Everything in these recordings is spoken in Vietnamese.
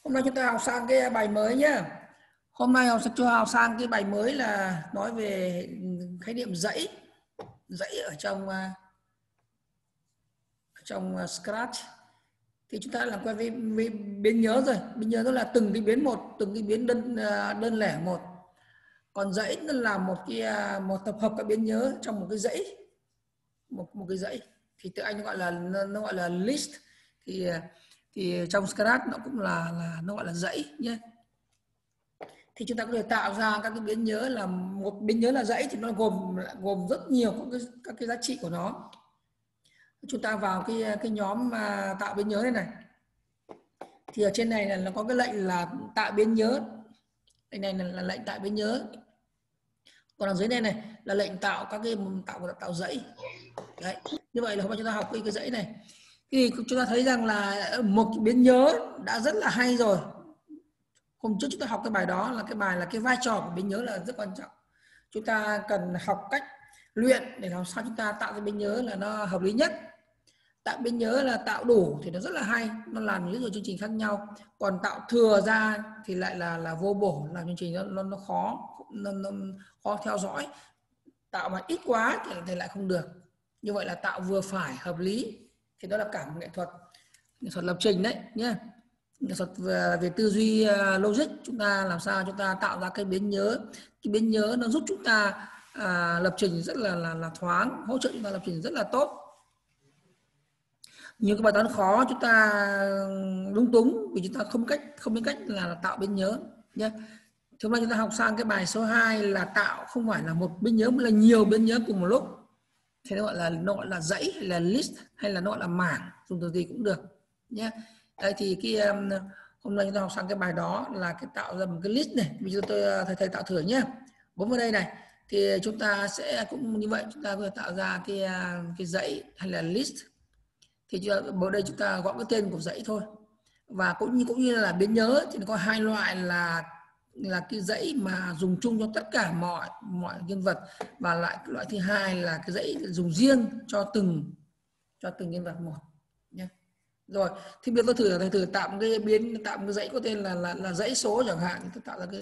Hôm nay chúng ta học sang cái bài mới nhá. Hôm nay cho học sang cái bài mới là nói về khái niệm dãy ở trong Scratch. Thì chúng ta đã làm quen với biến nhớ rồi. Biến nhớ đó là từng cái biến đơn lẻ một. Còn dãy nó là một tập hợp các biến nhớ trong một cái dãy, một cái dãy. Thì tiếng Anh nó gọi là list. Thì trong Scratch nó cũng là nó gọi là dãy nhé. Thì chúng ta có thể tạo ra các cái biến nhớ, là một biến nhớ là dãy thì nó gồm rất nhiều các cái giá trị của nó. Chúng ta vào cái nhóm mà tạo biến nhớ này thì ở trên này là nó có cái lệnh là tạo biến nhớ. Lệnh này là lệnh tạo biến nhớ. Còn ở dưới này là lệnh tạo tạo dãy. Đấy. Như vậy là hôm nay chúng ta học cái dãy này. Thì chúng ta thấy rằng là một biến nhớ đã rất là hay rồi. Hôm trước chúng ta học cái bài đó là cái vai trò của biến nhớ là rất quan trọng. Chúng ta cần học cách luyện để làm sao chúng ta tạo ra biến nhớ là nó hợp lý nhất. Tạo biến nhớ là tạo đủ thì nó rất là hay, nó làm rất nhiều chương trình khác nhau. Còn tạo thừa ra thì lại là vô bổ, làm chương trình nó khó theo dõi. Tạo mà ít quá thì lại không được. Như vậy là tạo vừa phải, hợp lý thì đó là cả một nghệ thuật lập trình đấy nhé. Nghệ thuật về tư duy logic, chúng ta làm sao chúng ta tạo ra cái biến nhớ. Cái biến nhớ nó giúp chúng ta lập trình rất là thoáng, hỗ trợ chúng ta lập trình rất là tốt. Những cái bài toán khó chúng ta lung túng vì chúng ta không biết cách là tạo biến nhớ nhé. Hôm nay chúng ta học sang cái bài số 2 là tạo không phải là một biến nhớ mà là nhiều biến nhớ cùng một lúc. Thế nó gọi là dãy hay là list hay là nó gọi là mảng, dùng từ gì cũng được nhé. Đây thì hôm nay chúng ta học sang cái bài đó là cái tạo ra một cái list này. Bây giờ thầy tạo thử nhé. Bấm vào đây này thì chúng ta sẽ cũng như vậy, chúng ta có thể tạo ra cái dãy hay là list. Thì ở đây chúng ta gọi cái tên của dãy thôi. Và cũng như là biến nhớ thì nó có hai loại là cái dãy mà dùng chung cho tất cả mọi nhân vật, và lại cái loại thứ hai là cái dãy dùng riêng cho từng nhân vật một nhé. Rồi thì bây giờ thầy thử tạo một cái dãy có tên là dãy số chẳng hạn. Tôi tạo ra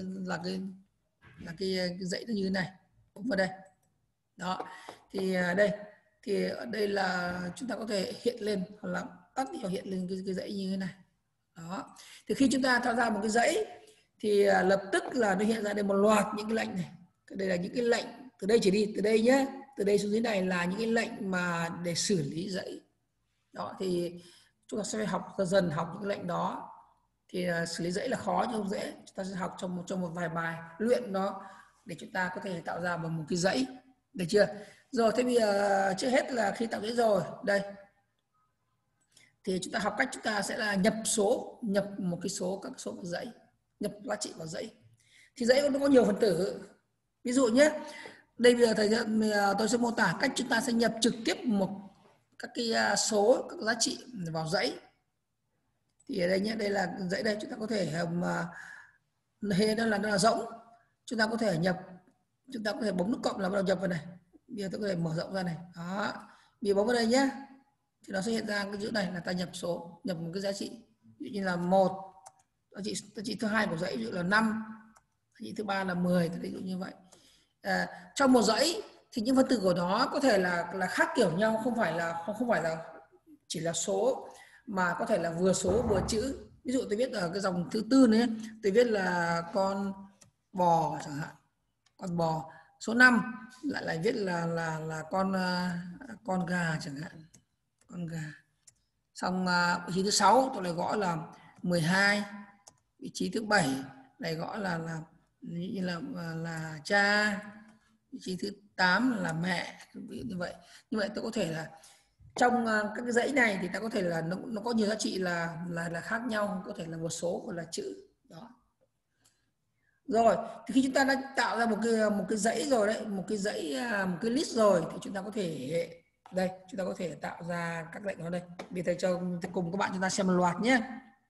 cái dãy như thế này, cũng vào đây đó. Thì ở đây là chúng ta có thể hiện lên hoặc là tắt đi, hiện lên cái dãy như thế này đó. Thì khi chúng ta tạo ra một cái dãy thì lập tức là nó hiện ra đây một loạt những cái lệnh này. Đây là những cái lệnh từ đây trở đi, từ đây nhé, từ đây xuống dưới này là những cái lệnh mà để xử lý dãy đó. Thì chúng ta sẽ học dần những lệnh đó. Thì xử lý dãy là khó chứ không dễ. Chúng ta sẽ học trong một vài bài luyện nó để chúng ta có thể tạo ra một cái dãy, được chưa? Rồi thế bây giờ trước hết là khi tạo dãy rồi đây thì chúng ta học cách chúng ta sẽ là nhập một cái số, các số vào dãy, nhập giá trị vào dãy. Thì dãy nó có nhiều phần tử. Ví dụ nhé, đây bây giờ tôi sẽ mô tả cách chúng ta sẽ nhập trực tiếp các cái số, các giá trị vào dãy. Thì ở đây nhé, đây là dãy đây, chúng ta có thể nó là rỗng, chúng ta có thể bấm nút cộng là bắt đầu nhập vào này. Bây giờ tôi có thể mở rộng ra này đó, bây bấm vào đây nhé thì nó sẽ hiện ra cái chữ này là ta nhập một cái giá trị, ví dụ như là 1, giá trị thứ hai của dãy ví dụ là 5, giá trị thứ ba là 10, ví dụ như vậy. Trong một dãy thì những phân tử của nó có thể là khác kiểu nhau, không phải là chỉ là số, mà có thể là vừa số vừa chữ. Ví dụ tôi viết ở cái dòng thứ tư này, tôi viết là con bò chẳng hạn, con bò. Số 5 lại viết là con gà chẳng hạn, con gà. Xong vị trí thứ 6 tôi lại gõ là 12, vị trí thứ 7 này gõ là cha, vị trí thứ 8 là mẹ, như vậy tôi có thể là trong các cái dãy này thì ta có thể là nó có nhiều giá trị là khác nhau, có thể là một số hoặc là chữ đó. Rồi thì khi chúng ta đã tạo ra một cái dãy rồi đấy, một cái list rồi thì chúng ta có thể tạo ra các lệnh ở đây. Bây giờ cho cùng các bạn chúng ta xem một loạt nhé.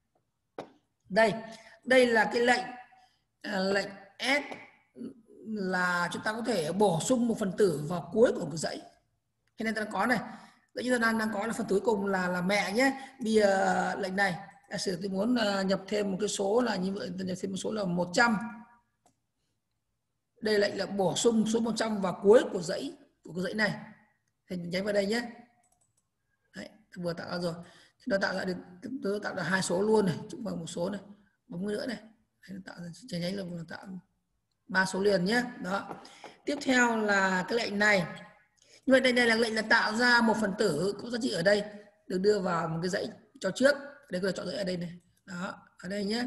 Đây là cái lệnh S, là chúng ta có thể bổ sung một phần tử vào cuối của một dãy. Thế nên ta có này, dãy chúng ta đang có là phần tử cuối cùng là mẹ nhé. Bây giờ lệnh này Giả sử tôi muốn nhập thêm một cái số là như vậy, tôi nhập thêm một số là 100. Đây lệnh là bổ sung số 100 vào cuối của dãy này. Thì nhấn vào đây nhé. Đấy, vừa tạo ra rồi. Thì nó tạo ra được, tôi tạo ra 2 số luôn này, chúng bằng một số này, bấm nữa này. Đấy, tạo ra nháy là vừa tạo 3 số liền nhé. Đó. Tiếp theo là cái lệnh này. Như vậy đây là lệnh là tạo ra một phần tử có giá trị ở đây được đưa vào một cái dãy cho trước. Đây có thể chọn dãy ở đây này. Đó, ở đây nhé.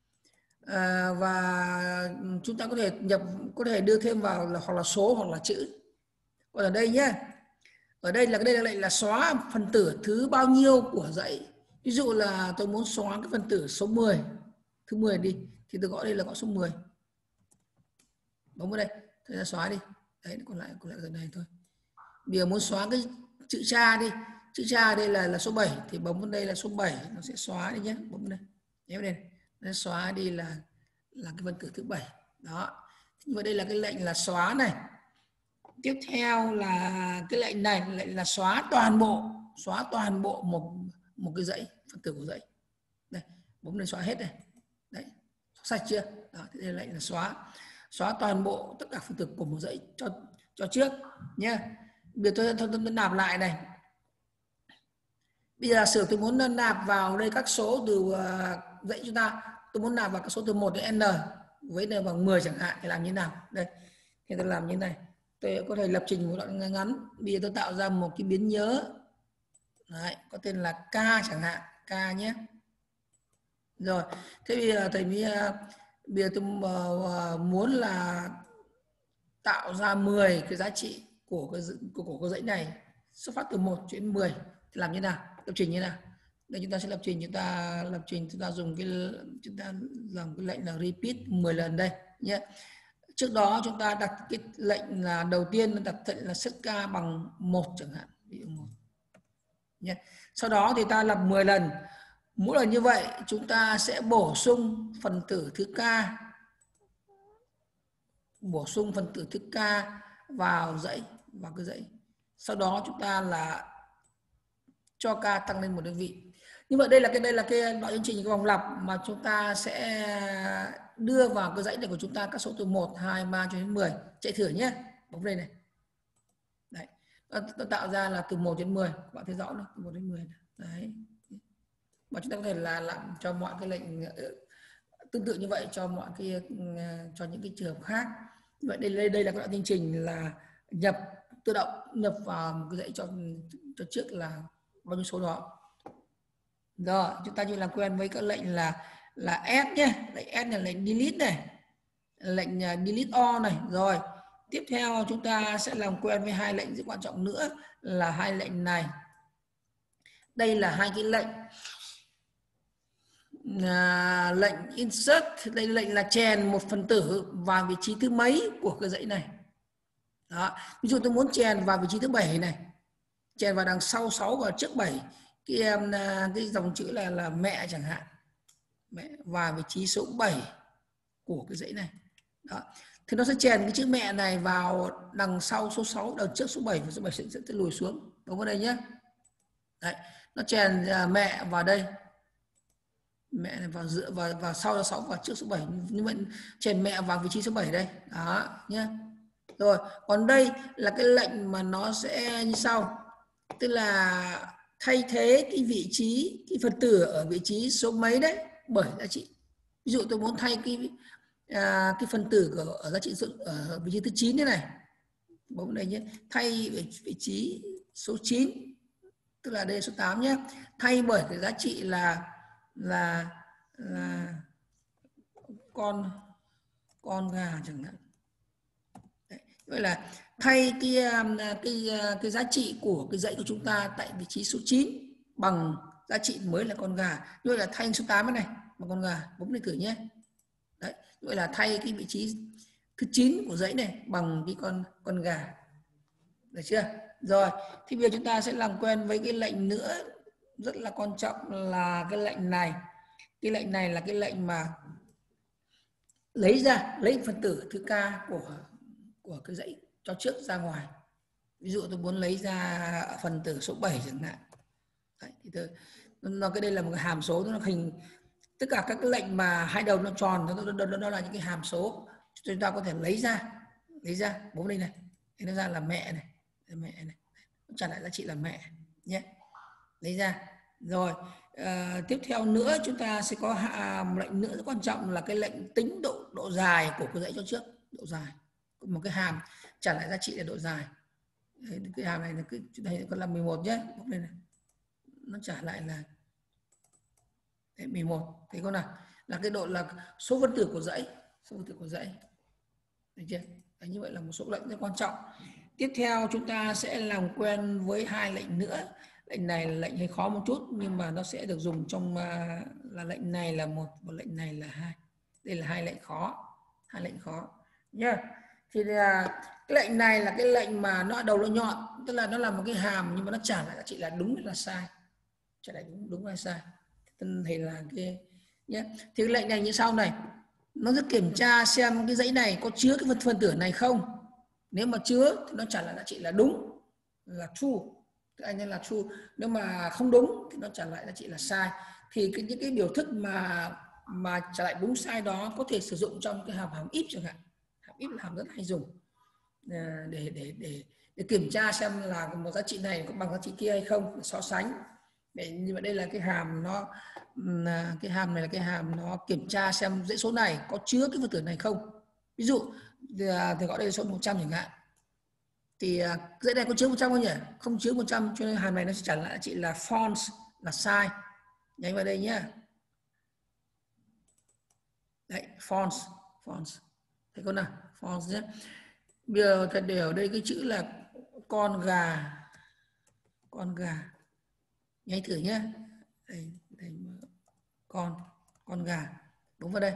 Và chúng ta có thể đưa thêm vào là hoặc là số hoặc là chữ. Còn ở đây nhé. Ở đây là lệnh là xóa phần tử thứ bao nhiêu của dãy. Ví dụ là tôi muốn xóa cái phần tử số 10, thứ 10 đi, thì tôi gọi đây là gọi số 10. Bấm vào đây, tôi sẽ xóa đi. Đấy, còn lại giờ này thôi. Bây giờ muốn xóa cái chữ cha đi, chữ cha đây là số 7 thì bấm vào đây là số 7, nó sẽ xóa đi nhé. Bấm vào đây, nhớ đây, nó xóa đi là cái phần tử thứ 7. Đó. Và đây là cái lệnh là xóa này. Tiếp theo là cái lệnh này, lệnh là xóa toàn bộ một cái dãy, phần tử của dãy. Đây, bấm lên xóa hết này. Đấy, sạch chưa? Đó, thì đây là lệnh là xóa toàn bộ tất cả phần tử của một dãy cho trước nhé. Bây giờ tôi nạp lại này. Bây giờ sử tôi muốn nạp vào đây các số từ dãy chúng ta, tôi muốn nạp vào các số từ 1 đến n với n bằng 10 chẳng hạn, thì làm như nào? Đây, thì tôi làm như này. Tôi có thể lập trình một đoạn ngắn. Bây giờ tôi tạo ra một cái biến nhớ. Đấy, có tên là K chẳng hạn, K nhé. Rồi, thế bây giờ bây giờ tôi muốn là tạo ra 10 cái giá trị của cái dãy này xuất phát từ 1 đến 10 thì làm như nào? Lập trình như nào? Đây chúng ta sẽ lập trình, chúng ta dùng cái lệnh là repeat 10 lần đây nhé. Trước đó chúng ta đặt cái lệnh là đầu tiên đặt lệnh là set k bằng 1 chẳng hạn, ví dụ 1 nhé. Sau đó thì ta lập 10 lần. Mỗi lần như vậy chúng ta sẽ bổ sung phần tử thứ k, vào cái dãy. Sau đó chúng ta là cho k tăng lên một đơn vị. Như vậy đây là cái đoạn chương trình, cái vòng lặp mà chúng ta sẽ đưa vào cái dãy này của chúng ta các số từ 1, 2, 3 cho đến 10. Chạy thử nhé. Bấm đây này. Đấy. Nó tạo ra là từ 1 đến 10. Các bạn thấy rõ không? Từ 1 đến 10. Đấy. Và chúng ta có thể là làm cho mọi cái lệnh tương tự như vậy cho những cái trường hợp khác. Vậy đây là cái đoạn chương trình là tự động nhập vào một cái dãy cho trước là bao nhiêu số đó. Rồi, chúng ta như làm quen với các lệnh là S nhé. Lệnh S là lệnh delete này, lệnh delete all này. Rồi, tiếp theo chúng ta sẽ làm quen với hai lệnh rất quan trọng nữa là hai lệnh này. Đây là hai cái lệnh. Lệnh insert, đây là lệnh là chèn một phần tử vào vị trí thứ mấy của cái dãy này. Đó. Ví dụ tôi muốn chèn vào vị trí thứ 7 này, chèn vào đằng sau 6 và trước 7, cái dòng chữ là mẹ chẳng hạn, mẹ vào vị trí số 7 của cái dãy này. Đó. Thì nó sẽ chèn cái chữ mẹ này vào đằng sau số 6, đằng trước số 7, và số 7 sẽ lùi xuống. Đúng vào đây nhé. Đấy. Nó chèn mẹ vào đây, mẹ này vào giữa vào sau là 6 và trước số 7, như vậy chèn mẹ vào vị trí số 7 đây. Đó nhé. Rồi, còn đây là cái lệnh mà nó sẽ như sau. Tức là thay thế cái vị trí, cái phần tử ở vị trí số mấy đấy bởi giá trị. Ví dụ tôi muốn thay cái phần tử ở giá trị ở vị trí thứ 9 thế này. Bấm đây nhé. Thay vị trí số 9, tức là đây số 8 nhé. Thay bởi cái giá trị là con gà chẳng hạn. Đấy. Vậy là thay cái giá trị của cái dãy của chúng ta tại vị trí số 9 bằng giá trị mới là con gà. Như vậy là thay số 8 này bằng con gà. Bấm lên thử nhé. Đấy. Như vậy là thay cái vị trí thứ 9 của dãy này bằng cái con gà. Được chưa? Rồi, thì bây giờ chúng ta sẽ làm quen với cái lệnh nữa rất là quan trọng là cái lệnh này. Cái lệnh này là cái lệnh mà lấy phần tử thứ k của cái dãy cho trước ra ngoài. Ví dụ tôi muốn lấy ra phần tử số 7 chẳng hạn. Đấy, nó cái đây là một cái hàm số, nó hình tất cả các cái lệnh mà hai đầu nó tròn, nó là những cái hàm số chúng ta có thể lấy ra bố đây này, nó ra là mẹ này, trả lại giá trị là mẹ nhé, lấy ra rồi. Tiếp theo nữa chúng ta sẽ có một lệnh nữa rất quan trọng là cái lệnh tính độ dài của cái dãy cho trước, độ dài, một cái hàm trả lại giá trị là độ dài. Đấy, cái hàm này là cái đây còn là 11 nhé, đây này nó trả lại là 11, thấy không nào, là cái độ là số phân tử của dãy, được chưa? Đấy, như vậy là một số lệnh rất quan trọng. Tiếp theo chúng ta sẽ làm quen với hai lệnh nữa. Lệnh này là lệnh hơi khó một chút nhưng mà nó sẽ được dùng trong là lệnh này là một và lệnh này là hai. Đây là hai lệnh khó nhá. Thì là cái lệnh này là cái lệnh mà nó đầu nó nhọn, tức là nó là một cái hàm nhưng mà nó trả lại giá trị là đúng hay là sai, trả lại đúng hay sai. Thì là cái nhé. Thì cái lệnh này như sau này, nó sẽ kiểm tra xem cái dãy này có chứa cái phân tử này không. Nếu mà chứa thì nó trả lại giá trị là đúng, là true, anh nên là true. Nếu mà không đúng thì nó trả lại giá trị là sai. Thì những cái biểu thức mà trả lại đúng sai đó có thể sử dụng trong cái hàm if chẳng hạn. Hàm if là hàm rất hay dùng để kiểm tra xem là một giá trị này có bằng giá trị kia hay không, để so sánh. Nhưng mà đây là cái hàm cái hàm này là cái hàm nó kiểm tra xem dãy số này có chứa cái phân tử này không. Ví dụ thì gọi đây là số 100 chẳng hạn, thì dãy này có chứa 100 không nhỉ? Không chứa 100, cho nên hàm này nó sẽ trả lại chị là false, là sai. Nhấn vào đây nhé. Đấy, false. Thấy con nào? False nhé. Bây giờ thật để ở đây cái chữ là con gà. Nháy thử nhé. Đây, con gà. Đúng vào đây.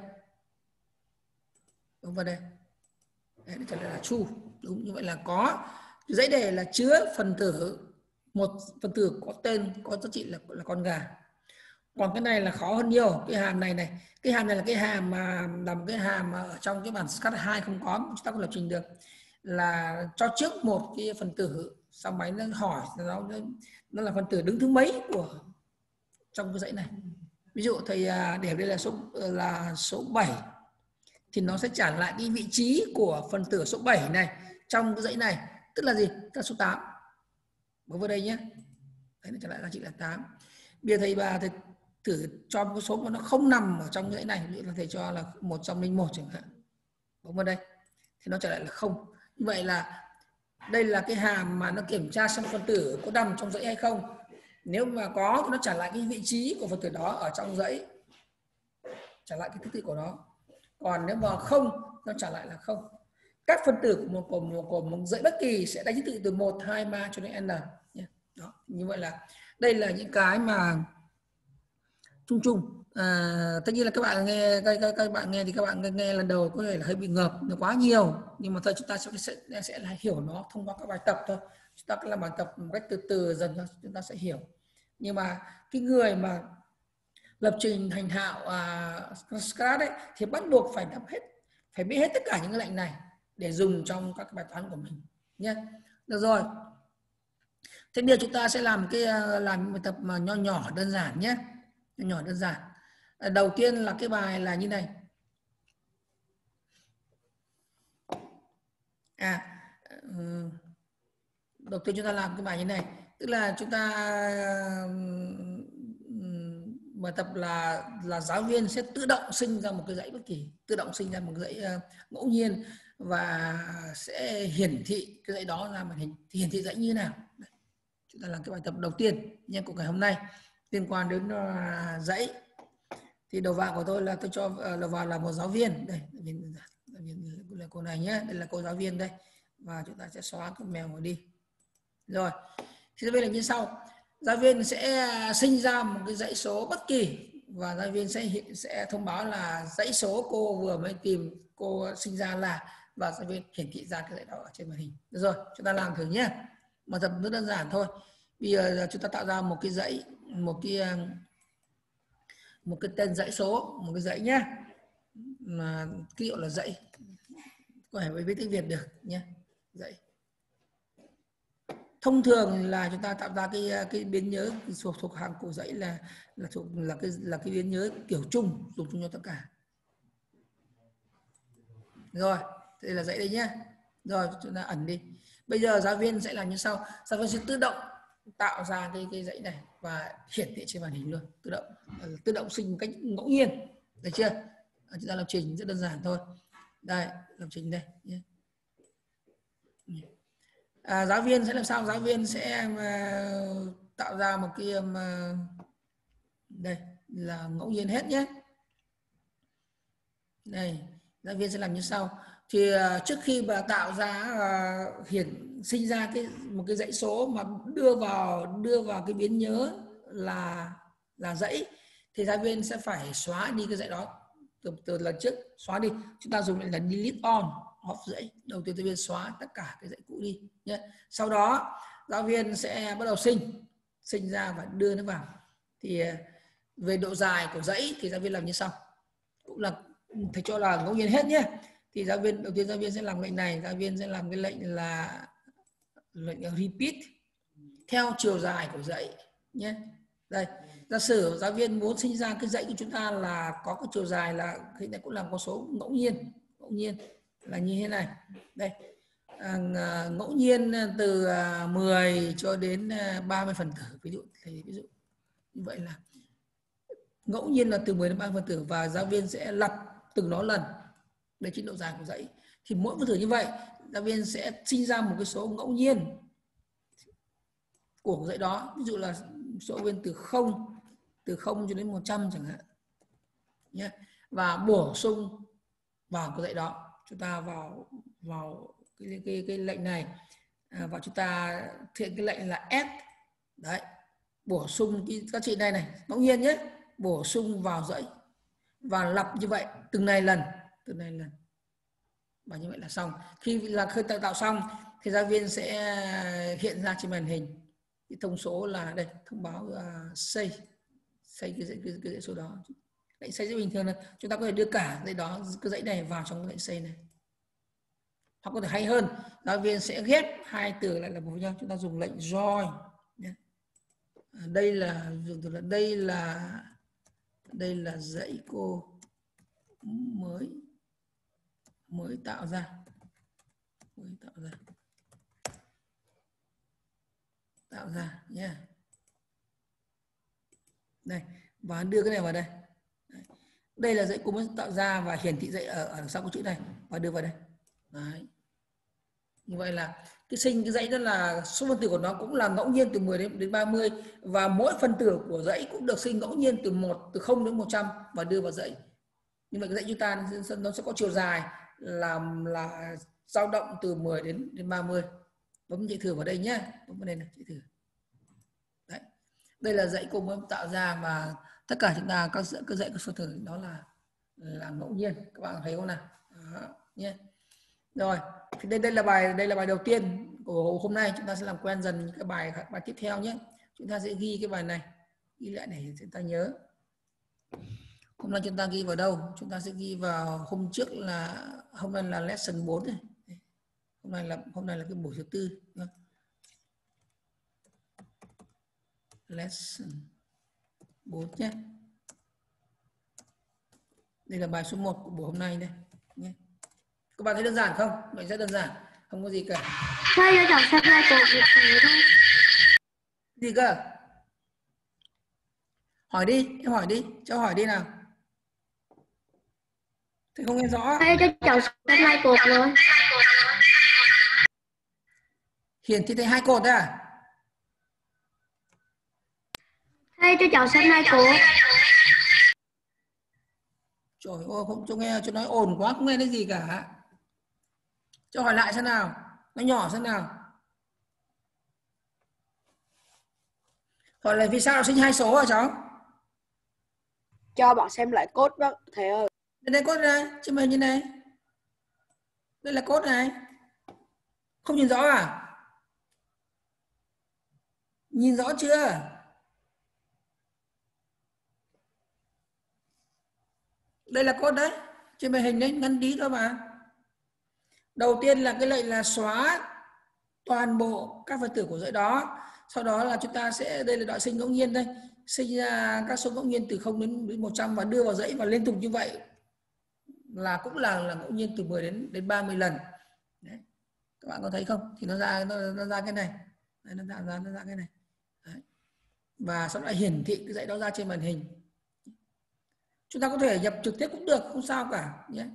Đấy, nó trả lời là true. Đúng, như vậy là có. Dãy đề là chứa một phần tử có tên, có giá trị là con gà. Còn cái này là khó hơn nhiều. Cái hàm này cái hàm này là cái hàm mà nằm cái hàm mà ở trong cái bản SCAD2 không có, chúng ta không lập trình được, là cho trước một cái phần tử, sau máy nó hỏi nó là phần tử đứng thứ mấy của trong cái dãy này. Ví dụ thầy để đây là số 7 thì nó sẽ trả lại cái vị trí của phần tử số 7 này trong cái dãy này, tức là gì? Tức là số 8. Bấm vào đây nhé. Đấy, nó trả lại giá trị là 8. Bây giờ thầy thử cho một số mà nó không nằm ở trong cái dãy này, ví dụ là thầy cho là 101 chẳng hạn. Bấm vào đây thì nó trả lại là 0. Như vậy là đây là cái hàm mà nó kiểm tra xem phân tử có nằm trong dãy hay không. Nếu mà có thì nó trả lại cái vị trí của phần tử đó ở trong dãy, trả lại cái thứ tự của nó. Còn nếu mà không, nó trả lại là 0. Các phân tử của một dãy bất kỳ sẽ đánh thứ tự từ 1, 2, 3 cho đến n. Đó. Như vậy là đây là những cái mà chung. Tất nhiên là các bạn nghe thì các bạn nghe lần đầu có thể là hơi bị ngợp, nó quá nhiều, nhưng mà thôi chúng ta sẽ là hiểu nó thông qua các bài tập thôi. Chúng ta cứ làm bài tập một cách từ từ dần thôi, chúng ta sẽ hiểu. Nhưng mà cái người mà lập trình thành thạo SCAD ấy, thì bắt buộc phải biết hết tất cả những cái lệnh này để dùng trong các bài toán của mình nhé. Được rồi. Thế bây giờ chúng ta sẽ làm bài tập mà nhỏ đơn giản nhé. Nhỏ đơn giản. Đầu tiên là cái bài là như này. Đầu tiên chúng ta làm cái bài như này, tức là chúng ta bài tập là giáo viên sẽ tự động sinh ra một cái dãy bất kỳ, tự động sinh ra một cái dãy ngẫu nhiên và sẽ hiển thị cái dãy đó ra màn hình, thì hiển thị dãy như thế nào. Chúng ta làm cái bài tập đầu tiên nha của ngày hôm nay liên quan đến dãy. Thì đầu vào của tôi là tôi cho đầu vào là một giáo viên đây, là cô này nhé, đây là cô giáo viên đây, và chúng ta sẽ xóa cái mèo này đi. Rồi thì giáo viên là như sau. Giáo viên sẽ sinh ra một cái dãy số bất kỳ và giáo viên sẽ thông báo là dãy số cô vừa mới tìm cô sinh ra là, và giáo viên hiển thị ra cái dãy đó ở trên màn hình. Được rồi, chúng ta làm thử nhé. Bài tập rất đơn giản thôi. Bây giờ chúng ta tạo ra một cái dãy, một cái tên dãy số, một cái dãy nhé, mà ký hiệu là dãy, có thể với tiếng Việt được nhé, dãy. thông thường là chúng ta tạo ra cái biến nhớ thuộc hàng của dãy là cái biến nhớ kiểu chung, dùng chung cho tất cả. Rồi, đây là dãy đây nhé. Rồi chúng ta ẩn đi. Bây giờ giáo viên sẽ làm như sau. Giáo viên sẽ tự động tạo ra cái dãy này và hiển thị trên màn hình luôn, tự động sinh một cách ngẫu nhiên, được chưa? Chúng ta lập trình rất đơn giản thôi. Đây, lập trình đây nhé. Giáo viên sẽ làm sao? Giáo viên sẽ tạo ra một cái đây là ngẫu nhiên hết nhé. Đây, giáo viên sẽ làm như sau. Thì trước khi mà tạo ra sinh ra một cái dãy số mà đưa vào cái biến nhớ là dãy, thì giáo viên sẽ phải xóa đi cái dãy đó từ lần trước, xóa đi. Chúng ta dùng lại là delete all off dãy. Đầu tiên giáo viên xóa tất cả cái dãy cũ đi nhé. Sau đó giáo viên sẽ bắt đầu sinh ra và đưa nó vào. Thì về độ dài của dãy thì giáo viên làm như sau, cũng là thầy cho là ngẫu nhiên hết nhé. Thì đầu tiên giáo viên sẽ làm lệnh này, giáo viên sẽ làm cái lệnh là lệnh repeat theo chiều dài của dãy nhé. Đây, giả sử giáo viên muốn sinh ra cái dãy của chúng ta là có cái chiều dài là cái này cũng là con số ngẫu nhiên là như thế này. Đây, ngẫu nhiên từ 10 cho đến 30 phần tử, ví dụ như vậy là ngẫu nhiên là từ 10 đến 30 phần tử, và giáo viên sẽ lặp từng đó lần. Đây chính độ dài của dãy. Thì mỗi phần tử như vậy, giáo viên sẽ sinh ra một cái số ngẫu nhiên của dãy đó. Ví dụ là số bên từ 0 cho đến 100 chẳng hạn nhé. Và bổ sung vào cái dãy đó. Chúng ta vào cái lệnh này, và chúng ta thực hiện cái lệnh là add. Đấy, bổ sung cái giá trị này ngẫu nhiên nhé, bổ sung vào dãy và lặp như vậy từng này lần. Và như vậy là xong. Khi tạo xong thì giáo viên sẽ hiện ra trên màn hình cái thông số là đây, thông báo xây cái dãy số đó. Lệnh xây rất bình thường là chúng ta có thể đưa cả dãy đó, cái dãy này vào trong cái lệnh xây này. Hoặc có thể hay hơn, giáo viên sẽ ghép hai từ lại là một với nhau. Chúng ta dùng lệnh join. Đây là dãy cô mới tạo ra nhé. Đây, và đưa cái này vào đây. Đây là dãy cô mới tạo ra và hiển thị dãy ở đằng sau cái chữ này và đưa vào đây. Đấy. Như vậy là cái dãy đó là số phân tử của nó cũng là ngẫu nhiên từ 10 đến 30, và mỗi phân tử của dãy cũng được sinh ngẫu nhiên từ 0 đến 100 và đưa vào dãy. Như vậy cái dãy chúng ta nó sẽ có chiều dài là dao động từ 10 đến 30. Bấm chạy thử vào đây nhé, bấm vào đây này, chạy thử. Đấy, đây là dãy cô mới tạo ra, và tất cả chúng ta các dãy các phân tử đó là ngẫu nhiên, các bạn thấy không nào? Đó, nhé. Rồi, thì đây là bài đầu tiên của hôm nay. Chúng ta sẽ làm quen dần các bài tiếp theo nhé. Chúng ta sẽ ghi cái bài này, ghi lại để chúng ta nhớ. Hôm nay chúng ta ghi vào đâu? Chúng ta sẽ ghi vào hôm nay là lesson 4 này. Hôm nay là cái buổi thứ tư. Lesson 4 nhé. Đây là bài số 1 của buổi hôm nay đây nhé. Các bạn thấy đơn giản không? Vậy rất đơn giản, không có gì cả. Thầy cho cháu xem lại câu việc này thôi. Gì cơ? Hỏi đi, em hỏi đi, cho hỏi đi nào. Thầy không nghe rõ. Thầy cho cháu xem lại cột rồi. Hiển thị thấy 2 cột đấy à? Thầy cho cháu xem lại cột. Trời ơi, không cho nghe, cho nói ồn quá, không nghe thấy gì cả. Cho hỏi lại xem nào, nó nhỏ xem nào. Hỏi là vì sao nó sinh 2 số hả cháu? Cho bạn xem lại code đó thầy ơi. Đây code này, trên màn hình như này. Đây là code này. Không nhìn rõ à? Nhìn rõ chưa? Đây là code đấy, trên màn hình đấy, ngắn tí thôi mà. Đầu tiên là cái lệnh là xóa toàn bộ các phần tử của dãy đó. Sau đó là chúng ta sẽ, đây là đợi sinh ngẫu nhiên đây, sinh ra các số ngẫu nhiên từ 0 đến 100 và đưa vào dãy và liên tục như vậy là cũng là ngẫu nhiên từ 10 đến 30 lần. Đấy. Các bạn có thấy không? Thì nó ra cái này. Đấy, nó ra cái này. Đấy. Và sau đó hiển thị cái dãy đó ra trên màn hình. Chúng ta có thể nhập trực tiếp cũng được, không sao cả nhé.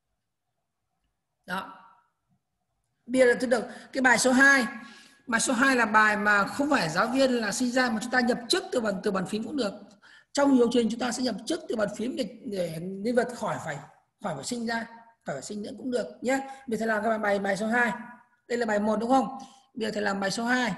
Đó. Bây giờ tôi được cái bài số 2. Bài số 2 là bài mà không phải giáo viên là sinh ra mà chúng ta nhập trước từ bàn phím cũng được. Trong nhiều trình chúng ta sẽ nhập trước từ bàn phím để nhân vật khỏi phải sinh ra, khỏi phải sinh nữa cũng được nhé. Bây giờ thầy làm cái bài số 2. Đây là bài 1 đúng không? Bây giờ thầy làm bài số 2.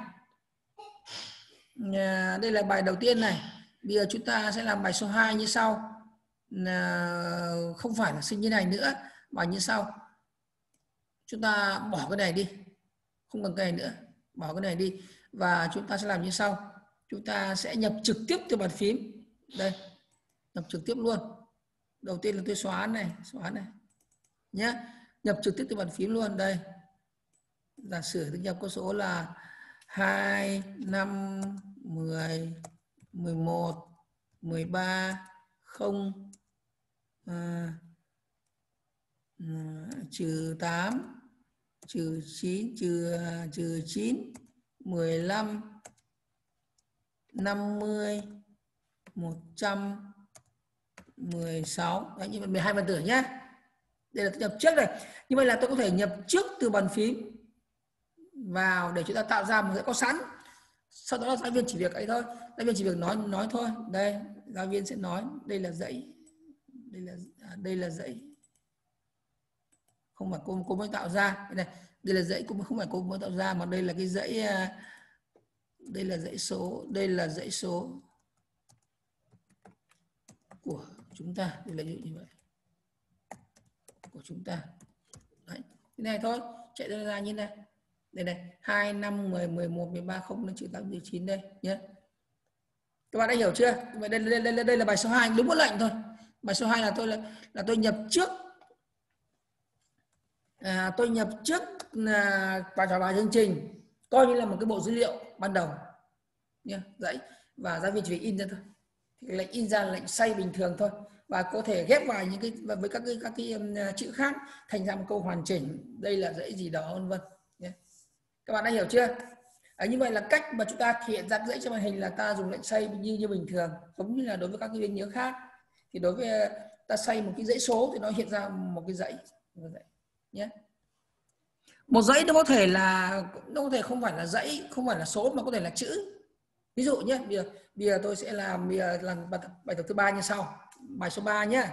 Đây là bài đầu tiên này. Bây giờ chúng ta sẽ làm bài số 2 như sau. Không phải là sinh như này nữa mà như sau. Chúng ta bỏ cái này đi, không cần cái này nữa, bỏ cái này đi và chúng ta sẽ làm như sau. Chúng ta sẽ nhập trực tiếp từ bàn phím. Đây, nhập trực tiếp luôn. Đầu tiên là tôi xóa này nhé. Nhập trực tiếp từ bàn phím luôn. Đây, giả sử tôi nhập có số là 2, 5, 10, 11, 13, 0, trừ 8, trừ 9, trừ 9, 15, 50, 100, 16. Đấy, như vậy 12 phần tử nhé. Đây là tôi nhập trước này. Như vậy là tôi có thể nhập trước từ bàn phím vào để chúng ta tạo ra một dãy có sẵn. Sau đó là giáo viên chỉ việc ấy thôi. Giáo viên chỉ việc nói thôi. Đây, giáo viên sẽ nói đây là dãy. Đây là dãy. Không phải cô mới tạo ra. Đây là dãy cũng không phải cô mới tạo ra mà đây là cái dãy, đây là dãy số của chúng ta. Đây là như vậy. Của chúng ta. Đấy, cái này thôi, chạy ra như này. Đây này, 2, 5, 10, 11, 13, 0 đến trừ 8, trừ 9 đây nhé. Các bạn đã hiểu chưa? Đây là bài số 2, đúng một lệnh thôi. Bài số 2 là tôi nhập trước. Tôi nhập trước vào trả bài chương trình coi như là một cái bộ dữ liệu ban đầu nhé, dãy, và giáo viên chỉ việc in ra thôi. Thì lệnh in ra là lệnh say bình thường thôi và có thể ghép vào những cái với các cái chữ khác thành ra một câu hoàn chỉnh. Đây là dãy gì đó vân vân nhé. Các bạn đã hiểu chưa? Như vậy là cách mà chúng ta hiện ra dãy trên màn hình là ta dùng lệnh say như bình thường, giống như là đối với các cái viên nhớ khác. Thì đối với ta say một cái dãy số thì nó hiện ra một cái dãy nhé. Một dãy nó có thể không phải là dãy, không phải là số mà có thể là chữ. Ví dụ nhé, bây giờ tôi sẽ làm bài tập thứ 3 như sau. Bài số 3 nhé.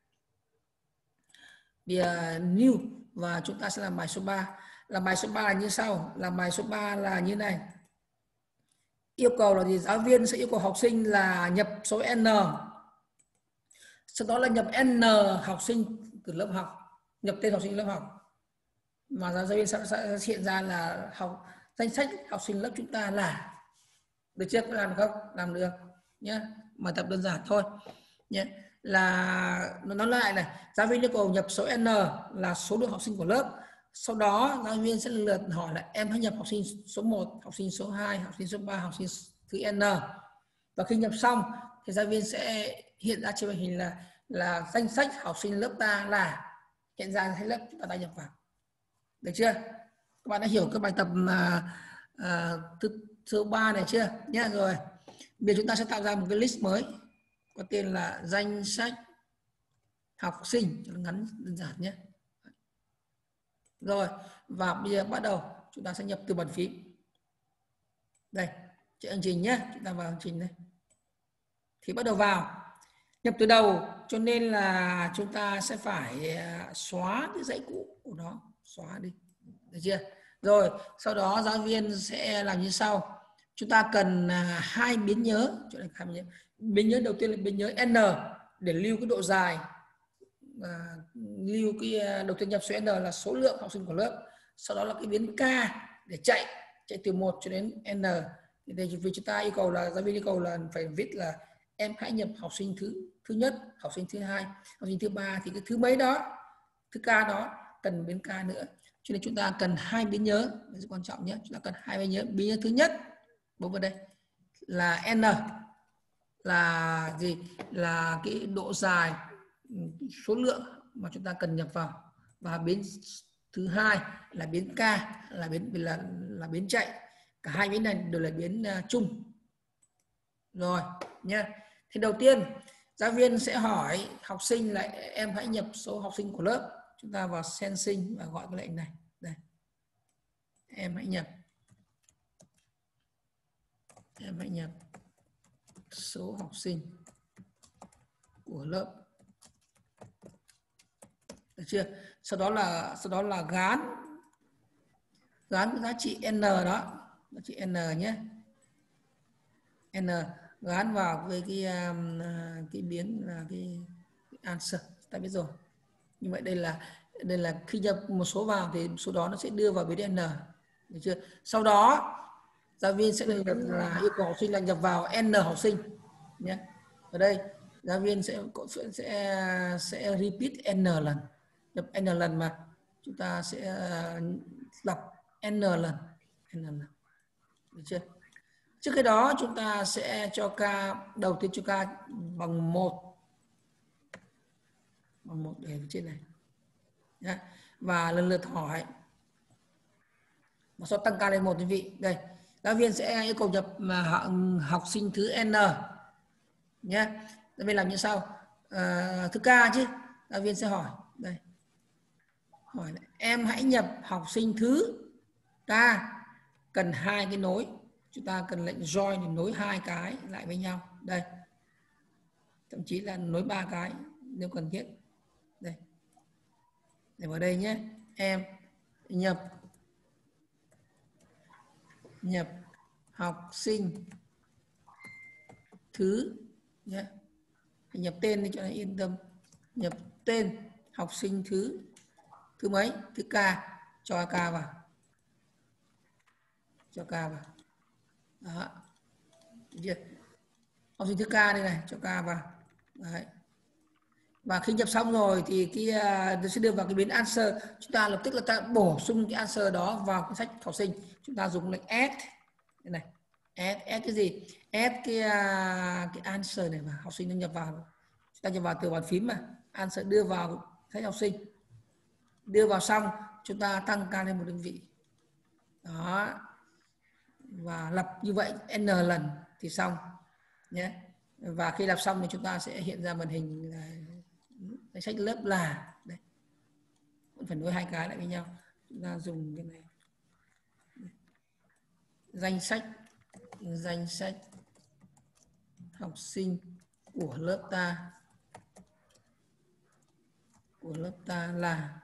Bây giờ new và chúng ta sẽ làm bài số 3. Làm bài số 3 là như sau. Làm bài số 3 là như này. Yêu cầu là gì? Giáo viên sẽ yêu cầu học sinh là nhập số n. Sau đó là nhập n học sinh từ lớp học, nhập tên học sinh lớp học. Mà giáo viên sẽ hiện ra là danh sách học sinh lớp chúng ta là. Được chưa? Có làm được không? Làm được nhé. Bài tập đơn giản thôi nhé. Là nó lại này, giáo viên yêu cầu nhập số n là số lượng học sinh của lớp. Sau đó giáo viên sẽ lượt hỏi là em hãy nhập học sinh số 1, học sinh số 2, học sinh số 3, học sinh thứ n. Và khi nhập xong thì giáo viên sẽ hiện ra trên màn hình là danh sách học sinh lớp ta là, hiện ra thấy lớp chúng ta đã nhập vào. Được chưa? Các bạn đã hiểu cái bài tập thứ 3 này chưa nhé? Rồi bây giờ chúng ta sẽ tạo ra một cái list mới có tên là danh sách học sinh, ngắn đơn giản nhé. Rồi, và bây giờ bắt đầu chúng ta sẽ nhập từ bàn phím. Đây, chạy hành trình nhé, chúng ta vào hành trình đây. Thì bắt đầu vào nhập từ đầu, cho nên là chúng ta sẽ phải xóa cái dãy cũ của nó, xóa đi. Được chưa? Rồi, sau đó giáo viên sẽ làm như sau. Chúng ta cần 2 biến nhớ. Biến nhớ đầu tiên là biến nhớ n để lưu cái độ dài. Lưu cái đầu tiên nhập số n là số lượng học sinh của lớp. Sau đó là cái biến k để chạy từ 1 cho đến n. Thì đây vì chúng ta yêu cầu là giáo viên yêu cầu là phải viết là em hãy nhập học sinh thứ nhất, học sinh thứ hai, học sinh thứ ba, thì cái thứ mấy đó, thứ k đó cần biến k nữa. cho nên chúng ta cần hai biến nhớ, đây rất quan trọng nhé. Chúng ta cần hai biến nhớ. Biến nhớ thứ nhất bấm vào đây là n, là gì? Là cái độ dài, số lượng mà chúng ta cần nhập vào. Và biến thứ hai là biến k, là biến chạy. Cả hai biến này đều là biến chung. Rồi nhé. Thì đầu tiên giáo viên sẽ hỏi học sinh là em hãy nhập số học sinh của lớp. Chúng ta vào sensing và gọi cái lệnh này. Đây. Em hãy nhập số học sinh của lớp. Được chưa? Sau đó là gán cái giá trị n đó, giá trị n nhé. N gán vào với cái biến là cái answer, ta biết rồi. Như vậy đây là khi nhập một số vào thì số đó nó sẽ đưa vào biến n. Được chưa? Sau đó giáo viên sẽ yêu cầu học sinh là nhập vào n học sinh nhé. Ở đây giáo viên sẽ repeat n lần, nhập n lần mà chúng ta sẽ lặp n lần. Được chưa? Trước khi đó chúng ta sẽ cho k, đầu tiên cho k bằng 1 để trên này nhé. Và lần lượt hỏi và sau tăng k lên 1 quý vị. Đây, giáo viên sẽ yêu cầu nhập học sinh thứ n nhé. Giáo viên làm như sau, thứ k chứ. Giáo viên sẽ hỏi đây, hỏi này, em hãy nhập học sinh thứ k, cần hai cái nối. Chúng ta cần lệnh join để nối hai cái lại với nhau. Đây, thậm chí là nối 3 cái nếu cần thiết. Đây, để vào đây nhé. Em nhập học sinh thứ nhé. Nhập tên đi cho nó yên tâm. Nhập tên học sinh thứ mấy? Thứ k, cho k vào. Đó. Học sinh thứ k đây này, cho k vào. Đấy. Và khi nhập xong rồi thì nó sẽ đưa vào cái biến answer. Chúng ta lập tức là ta bổ sung cái answer đó vào cái sách học sinh. Chúng ta dùng lệnh add đây này. Add cái gì? Add cái answer này vào. Học sinh nó nhập vào. Chúng ta nhập vào từ bàn phím mà. Answer đưa vào sách học sinh. Đưa vào xong chúng ta tăng k lên một đơn vị. Đó. Và lặp như vậy n lần thì xong nhé. Và khi lặp xong thì chúng ta sẽ hiện ra màn hình danh sách lớp là đây. Vẫn phải nối hai cái lại với nhau. Chúng ta dùng cái này. Danh sách học sinh của lớp ta là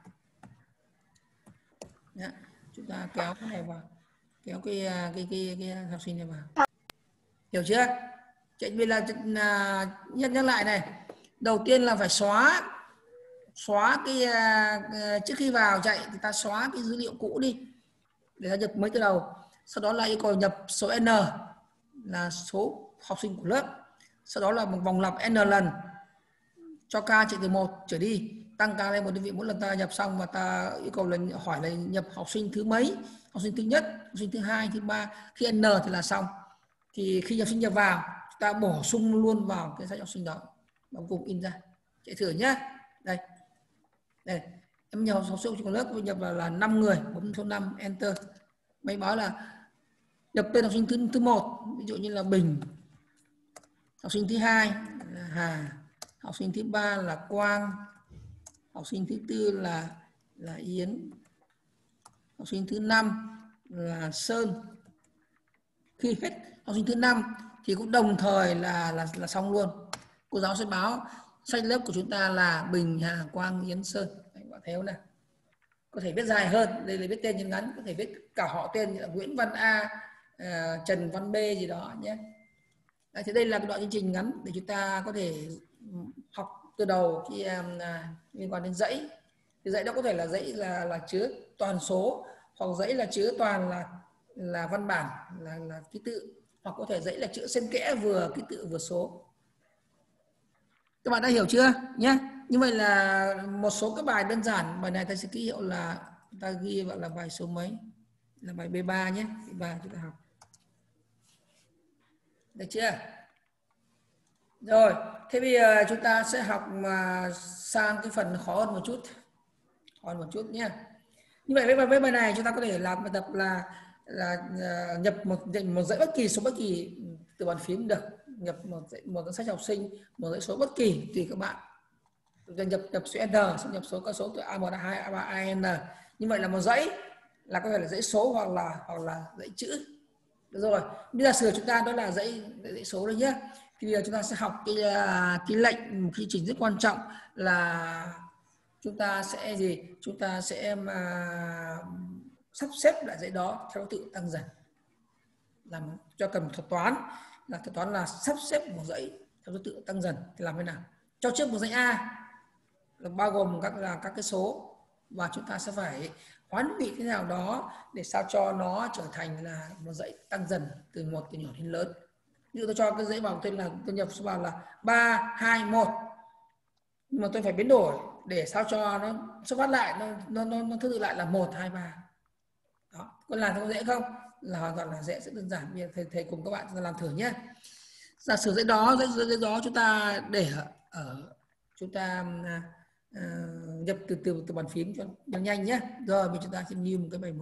nhé. Chúng ta kéo cái này vào, kéo cái học sinh này vào. Hiểu chưa? Chạy vì là nhắc lại này. Đầu tiên là phải xóa cái trước khi vào chạy thì ta xóa cái dữ liệu cũ đi để ta nhập mới từ đầu. Sau đó là yêu cầu nhập số n là số học sinh của lớp. Sau đó là một vòng lặp n lần, cho k chạy từ 1 trở đi, tăng k lên một đơn vị mỗi lần ta nhập xong, và ta yêu cầu là hỏi là nhập học sinh thứ mấy, học sinh thứ nhất, học sinh thứ hai, thứ ba. Khi n thì là xong. Thì khi học sinh nhập vào, ta bổ sung luôn vào cái sách học sinh đó, bấm cùng in ra. Chạy thử nhé. Đây, em nhập học sinh của lớp nhập là 5 người, bấm số 5 enter. Máy báo là nhập tên học sinh thứ 1, ví dụ như là Bình. Học sinh thứ 2 là Hà. Học sinh thứ 3 là Quang. Học sinh thứ 4 là Yến. Học sinh thứ 5 là Sơn. Khi hết học sinh thứ 5 thì cũng đồng thời là xong luôn. Cô giáo sẽ báo sách lớp của chúng ta là Bình, Hà, Quang, Yến, Sơn. Đấy, bạn thấy không nào? Có thể viết dài hơn, đây là viết tên nhân ngắn, có thể viết cả họ tên như là Nguyễn Văn A, Trần Văn B gì đó nhé. Đấy, thì đây là cái đoạn chương trình ngắn để chúng ta có thể học từ đầu khi liên quan đến dãy. Thì dãy đó có thể là dãy là chứa toàn số, hoặc dãy là chứa toàn là văn bản, là ký tự, hoặc có thể dãy là chữ xen kẽ vừa ký tự vừa số. Các bạn đã hiểu chưa nhé? Như vậy là một số các bài đơn giản. Bài này ta sẽ ký hiệu là chúng ta ghi vào là bài số mấy, là bài B3 nhé, B3 chúng ta học. Được chưa? Rồi, thế bây giờ chúng ta sẽ học mà sang cái phần khó hơn một chút. Khó hơn một chút nhé. Như vậy với bài này chúng ta có thể làm bài tập là nhập một dãy bất kỳ số bất kỳ từ bàn phím được, nhập một danh sách học sinh, một dãy số bất kỳ tùy các bạn. Nhập số n, nhập số các số từ A1, A2, A3, AN. Như vậy là một dãy là có thể là dãy số hoặc là dãy chữ. Được rồi, bây giờ sửa chúng ta đó là dãy số đấy nhé. Thì bây giờ chúng ta sẽ học cái lệnh, một quy trình rất quan trọng là chúng ta sẽ gì? Chúng ta sẽ sắp xếp lại dãy đó theo thứ tự tăng dần. Làm cho cần một thuật toán là sắp xếp một dãy theo thứ tự tăng dần. Thì làm thế nào? Cho trước một dãy A là bao gồm các cái số, và chúng ta sẽ phải hoán vị thế nào đó để sao cho nó trở thành là một dãy tăng dần từ nhỏ đến lớn. Ví dụ tôi cho cái dãy vào tên là tôi nhập số vào là 3, 2, 1, nhưng mà tôi phải biến đổi để sao cho nó xuất phát lại, nó thứ tự lại là 1, 2, 3. Đó, có làm thế có dễ không? Là hoàn toàn là dễ, rất đơn giản. Bây giờ thầy cùng các bạn chúng ta làm thử nhé. Giả sử dãy đó chúng ta để ở chúng ta nhập từ bàn phím cho nhanh nhé. Rồi bây chúng ta sẽ new một cái bài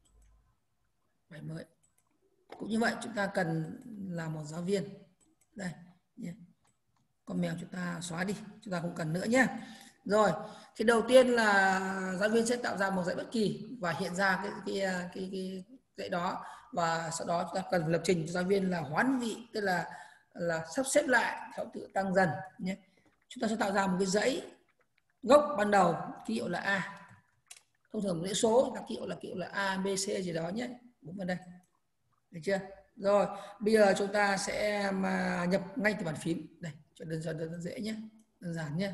mới. Cũng như vậy chúng ta cần là một giáo viên. Đây nhé. Con mèo chúng ta xóa đi, chúng ta không cần nữa nhé. Rồi, thì đầu tiên là giáo viên sẽ tạo ra một dãy bất kỳ và hiện ra cái dãy đó, và sau đó chúng ta cần lập trình cho giáo viên là hoán vị, tức là sắp xếp lại theo tự tăng dần nhé. Chúng ta sẽ tạo ra một cái dãy gốc ban đầu ký hiệu là A. Thông thường một dãy số là ký hiệu là A, B, C gì đó nhé. Đúng vào đây. Được chưa? Rồi, bây giờ chúng ta sẽ mà nhập ngay từ bàn phím. Đây, cho đơn dễ nhé. Đơn giản nhé.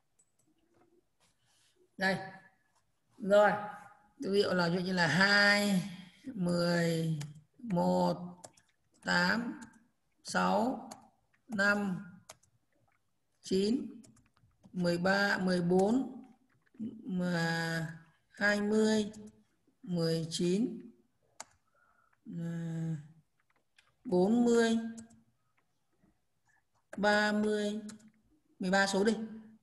Đây. Rồi, ví dụ là như là 2, 10, 1, 8, 6, 5, 9, 13, 14, 20, 19, 40, 30, 13 số đi,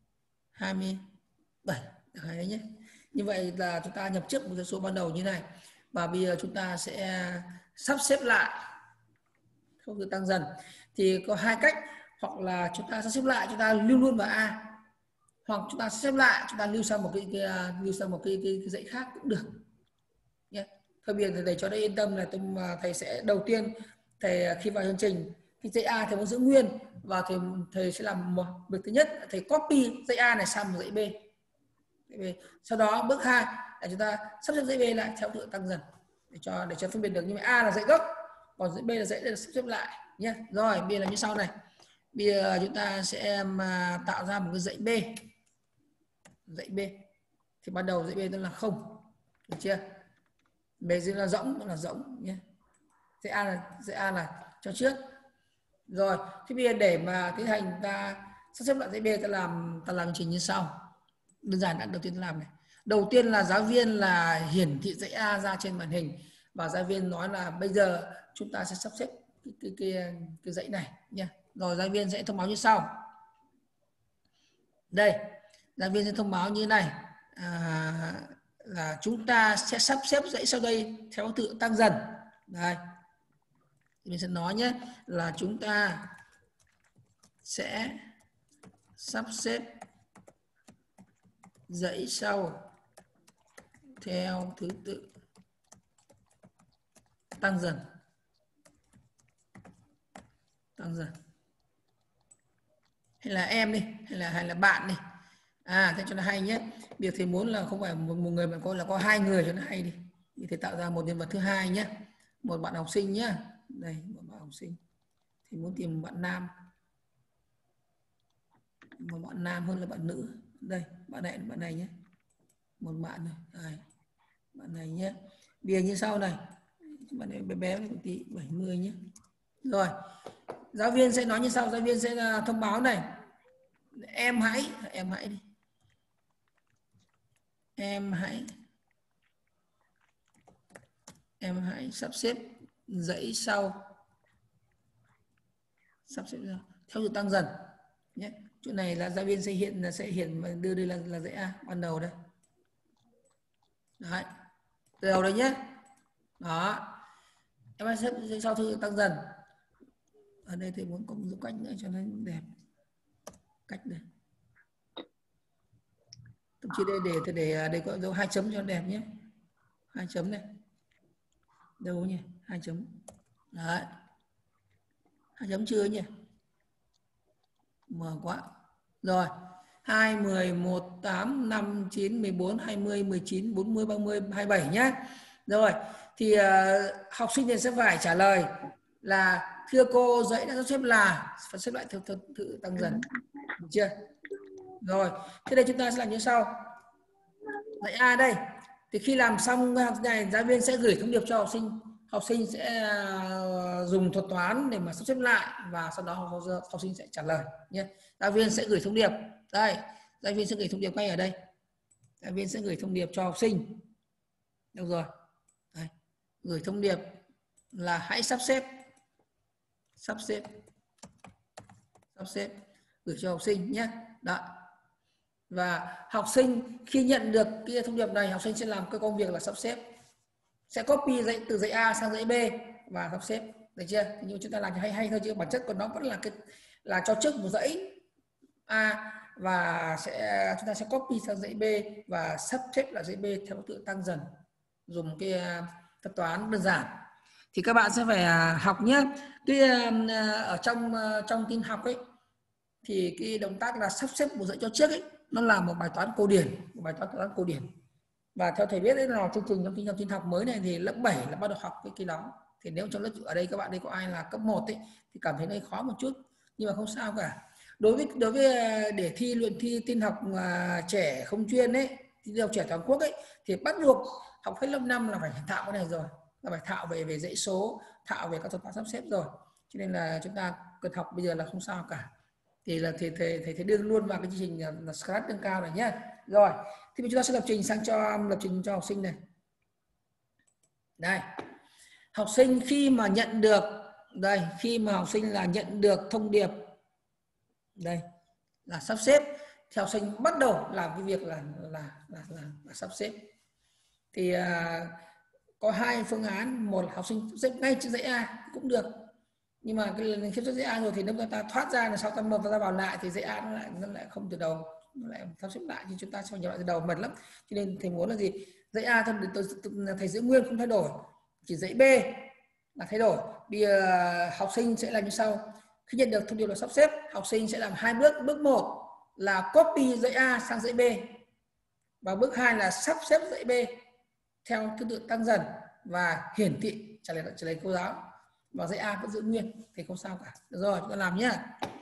27, được hay đấy nhé. Như vậy là chúng ta nhập trước một số ban đầu như này, và bây giờ chúng ta sẽ sắp xếp lại không được tăng dần. Thì có hai cách, hoặc là chúng ta sắp xếp lại chúng ta lưu luôn vào A, hoặc chúng ta xếp lại chúng ta lưu sang một cái dãy khác cũng được nhé. Thôi bây giờ thầy cho đây yên tâm là thầy sẽ đầu tiên thầy khi vào chương trình cái dãy A thầy muốn giữ nguyên, và thầy sẽ làm một việc thứ nhất, thầy copy dãy A này sang một dãy B. Sau đó bước 2 là chúng ta sắp xếp dãy B lại theo thứ tự tăng dần để cho phân biệt được. Nhưng mà A là dãy gốc, còn dãy B là dãy để sắp xếp lại nhé. Rồi bây giờ là như sau này. Bây giờ chúng ta sẽ tạo ra một cái dãy B. Dãy B thì ban đầu dãy B tức là 0, được chưa? B dưới là rỗng, tức là rỗng nhé. Dãy A là cho trước. Rồi, thế bây giờ để mà tiến hành ta sắp xếp lại dãy B, ta làm trình như sau. Đơn giản đã, đầu tiên ta làm này. Đầu tiên là giáo viên là hiển thị dãy A ra trên màn hình, và giáo viên nói là bây giờ chúng ta sẽ sắp xếp cái dãy này nha. Rồi giáo viên sẽ thông báo như sau. Đây, giáo viên sẽ thông báo như này là chúng ta sẽ sắp xếp dãy sau đây theo tự tăng dần. Đây, mình sẽ nói nhé, là chúng ta sẽ sắp xếp dãy sau theo thứ tự tăng dần. Hay là em đi, hay là bạn đi. Thế cho nó hay nhé. Việc thầy muốn là không phải một người mà có hai người cho nó hay đi. Thì thầy tạo ra một nhân vật thứ hai nhé. Một bạn học sinh nhé. Đây, một bạn học sinh. Thì muốn tìm bạn nam. Một bạn nam hơn là bạn nữ. Đây, bạn này nhé. Một bạn này. Đây, bạn này nhé. Bây giờ như sau này. Bạn này bé một tí, 70 nhé. Rồi, giáo viên sẽ nói như sau. Giáo viên sẽ thông báo này. Em hãy đi. Em hãy em hãy sắp xếp dãy sau, sắp xếp theo thứ tăng dần nhé. Chỗ này là giáo viên sẽ hiện và đưa đây là dãy A ban đầu đây. Đấy. Từ đầu đây nhé. Đó. Em hãy xếp dãy sau thứ tăng dần. Ở đây thì muốn có một cách nữa cho nó đẹp. Cách này. Thậm chí đây để có dấu 2 chấm cho nó đẹp nhé. 2 chấm này. Đâu nhỉ? 2 chấm. Đấy. 2 chấm chưa nhỉ? Mờ quá. Rồi. 2, 10, 1, 8, 5, 9, 14, 20, 19, 40, 30, 27 nhé. Rồi. Thì học sinh thì sẽ phải trả lời là thưa cô, dãy đã sắp xếp là phải xếp lại theo thứ tăng dần. Được chưa? Rồi. Thế đây chúng ta sẽ làm như sau. Dãy A đây. Thì khi làm xong cái học này, giáo viên sẽ gửi thông điệp cho học sinh. Học sinh sẽ dùng thuật toán để mà sắp xếp lại và sau đó học sinh sẽ trả lời nhé. Giáo viên sẽ gửi thông điệp. Đây, giáo viên sẽ gửi thông điệp ngay ở đây. Giáo viên sẽ gửi thông điệp cho học sinh. Được rồi. Đây. Gửi thông điệp là hãy sắp xếp gửi cho học sinh nhé. Đó. Và học sinh khi nhận được cái thông điệp này, học sinh sẽ làm cái công việc là sắp xếp, sẽ copy từ dãy A sang dãy B và sắp xếp, được chưa? Nhưng chúng ta làm cho hay thôi, chứ bản chất của nó vẫn là cho trước một dãy A và chúng ta sẽ copy sang dãy B và sắp xếp là dãy B theo thứ tự tăng dần, dùng cái thuật toán đơn giản. Thì các bạn sẽ phải học nhé. Cái ở trong tin học ấy thì cái động tác là sắp xếp một dãy cho trước ấy, nó là một bài toán cổ điển, và theo thầy biết đấy là chương trình trong tin học mới này thì lớp 7 là bắt đầu học cái đó. Thì nếu trong lớp ở đây các bạn đây có ai là cấp 1 ấy thì cảm thấy nó khó một chút, nhưng mà không sao cả. Đối với để luyện thi tin học trẻ không chuyên ấy, thi học trẻ toàn quốc ấy, thì bắt buộc học hết lớp 5 là phải thạo cái này rồi, là phải thạo về dãy số, thạo về các thuật toán sắp xếp rồi, cho nên là chúng ta cần học bây giờ là không sao cả. Thì là thầy đưa luôn vào cái chương trình là Scratch nâng cao này nhé. Rồi thì chúng ta sẽ lập trình cho học sinh này. Đây, học sinh khi mà nhận được học sinh là nhận được thông điệp đây là sắp xếp, thì học sinh bắt đầu làm cái việc là sắp xếp. Thì có 2 phương án. Một là học sinh xếp ngay chữ dãy A cũng được, nhưng mà cái lần xếp dãy A rồi thì nếu ta thoát ra là sau ta mở ra vào lại thì dãy A nó lại không từ đầu, nó lại sắp xếp lại, thì chúng ta sẽ nhập lại từ đầu mệt lắm. Cho nên thầy muốn là gì, dãy A thầy giữ nguyên không thay đổi, chỉ dãy B là thay đổi. Bây giờ học sinh sẽ làm như sau. Khi nhận được thông điệp là sắp xếp, học sinh sẽ làm 2 bước. Bước 1 là copy dãy A sang dãy B, và bước 2 là sắp xếp dãy B theo thứ tự tăng dần và hiển thị trả lời cô giáo, và dãy A vẫn giữ nguyên thì không sao cả. Được rồi, chúng ta làm nhé.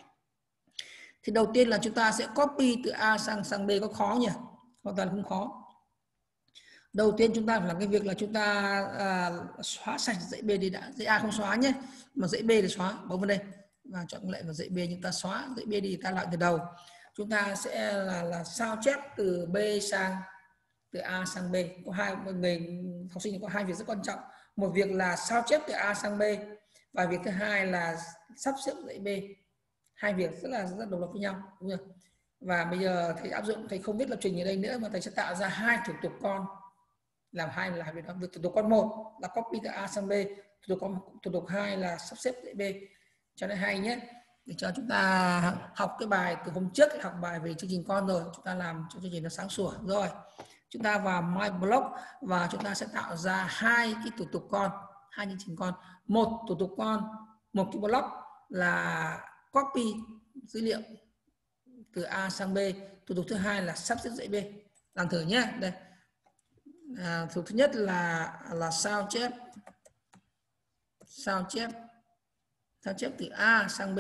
Thì đầu tiên là chúng ta sẽ copy từ A sang B. Có khó nhỉ? Hoàn toàn không khó. Đầu tiên chúng ta phải làm cái việc là chúng ta xóa sạch dãy B đi đã. Dãy A không xóa nhé, mà dãy B thì xóa. Bấm vào đây và chọn lệnh vào dãy B, chúng ta xóa dãy B đi, ta lại từ đầu. Chúng ta sẽ là sao chép từ A sang B. Có học sinh có 2 việc rất quan trọng. Một việc là sao chép từ A sang B, và việc thứ hai là sắp xếp dãy B. 2 việc rất độc lập với nhau, đúng không? Và bây giờ thầy áp dụng, thầy không biết lập trình ở đây nữa mà thầy sẽ tạo ra 2 thủ tục con. Làm việc đó. Thủ tục con 1 là copy từ A sang B, thủ tục 2 là sắp xếp dãy B, cho nên hay nhé. Để cho chúng ta học cái bài từ hôm trước, học bài về chương trình con rồi, chúng ta làm cho chương trình nó sáng sủa rồi. Chúng ta vào My Block và chúng ta sẽ tạo ra 2 cái thủ tục con, 2 chương trình con. Một thủ tục con, một cái block là copy dữ liệu từ A sang B. Thủ tục thứ hai là sắp xếp dãy B. Làm thử nhé. Đây. Thủ tục thứ nhất là sao chép từ A sang B.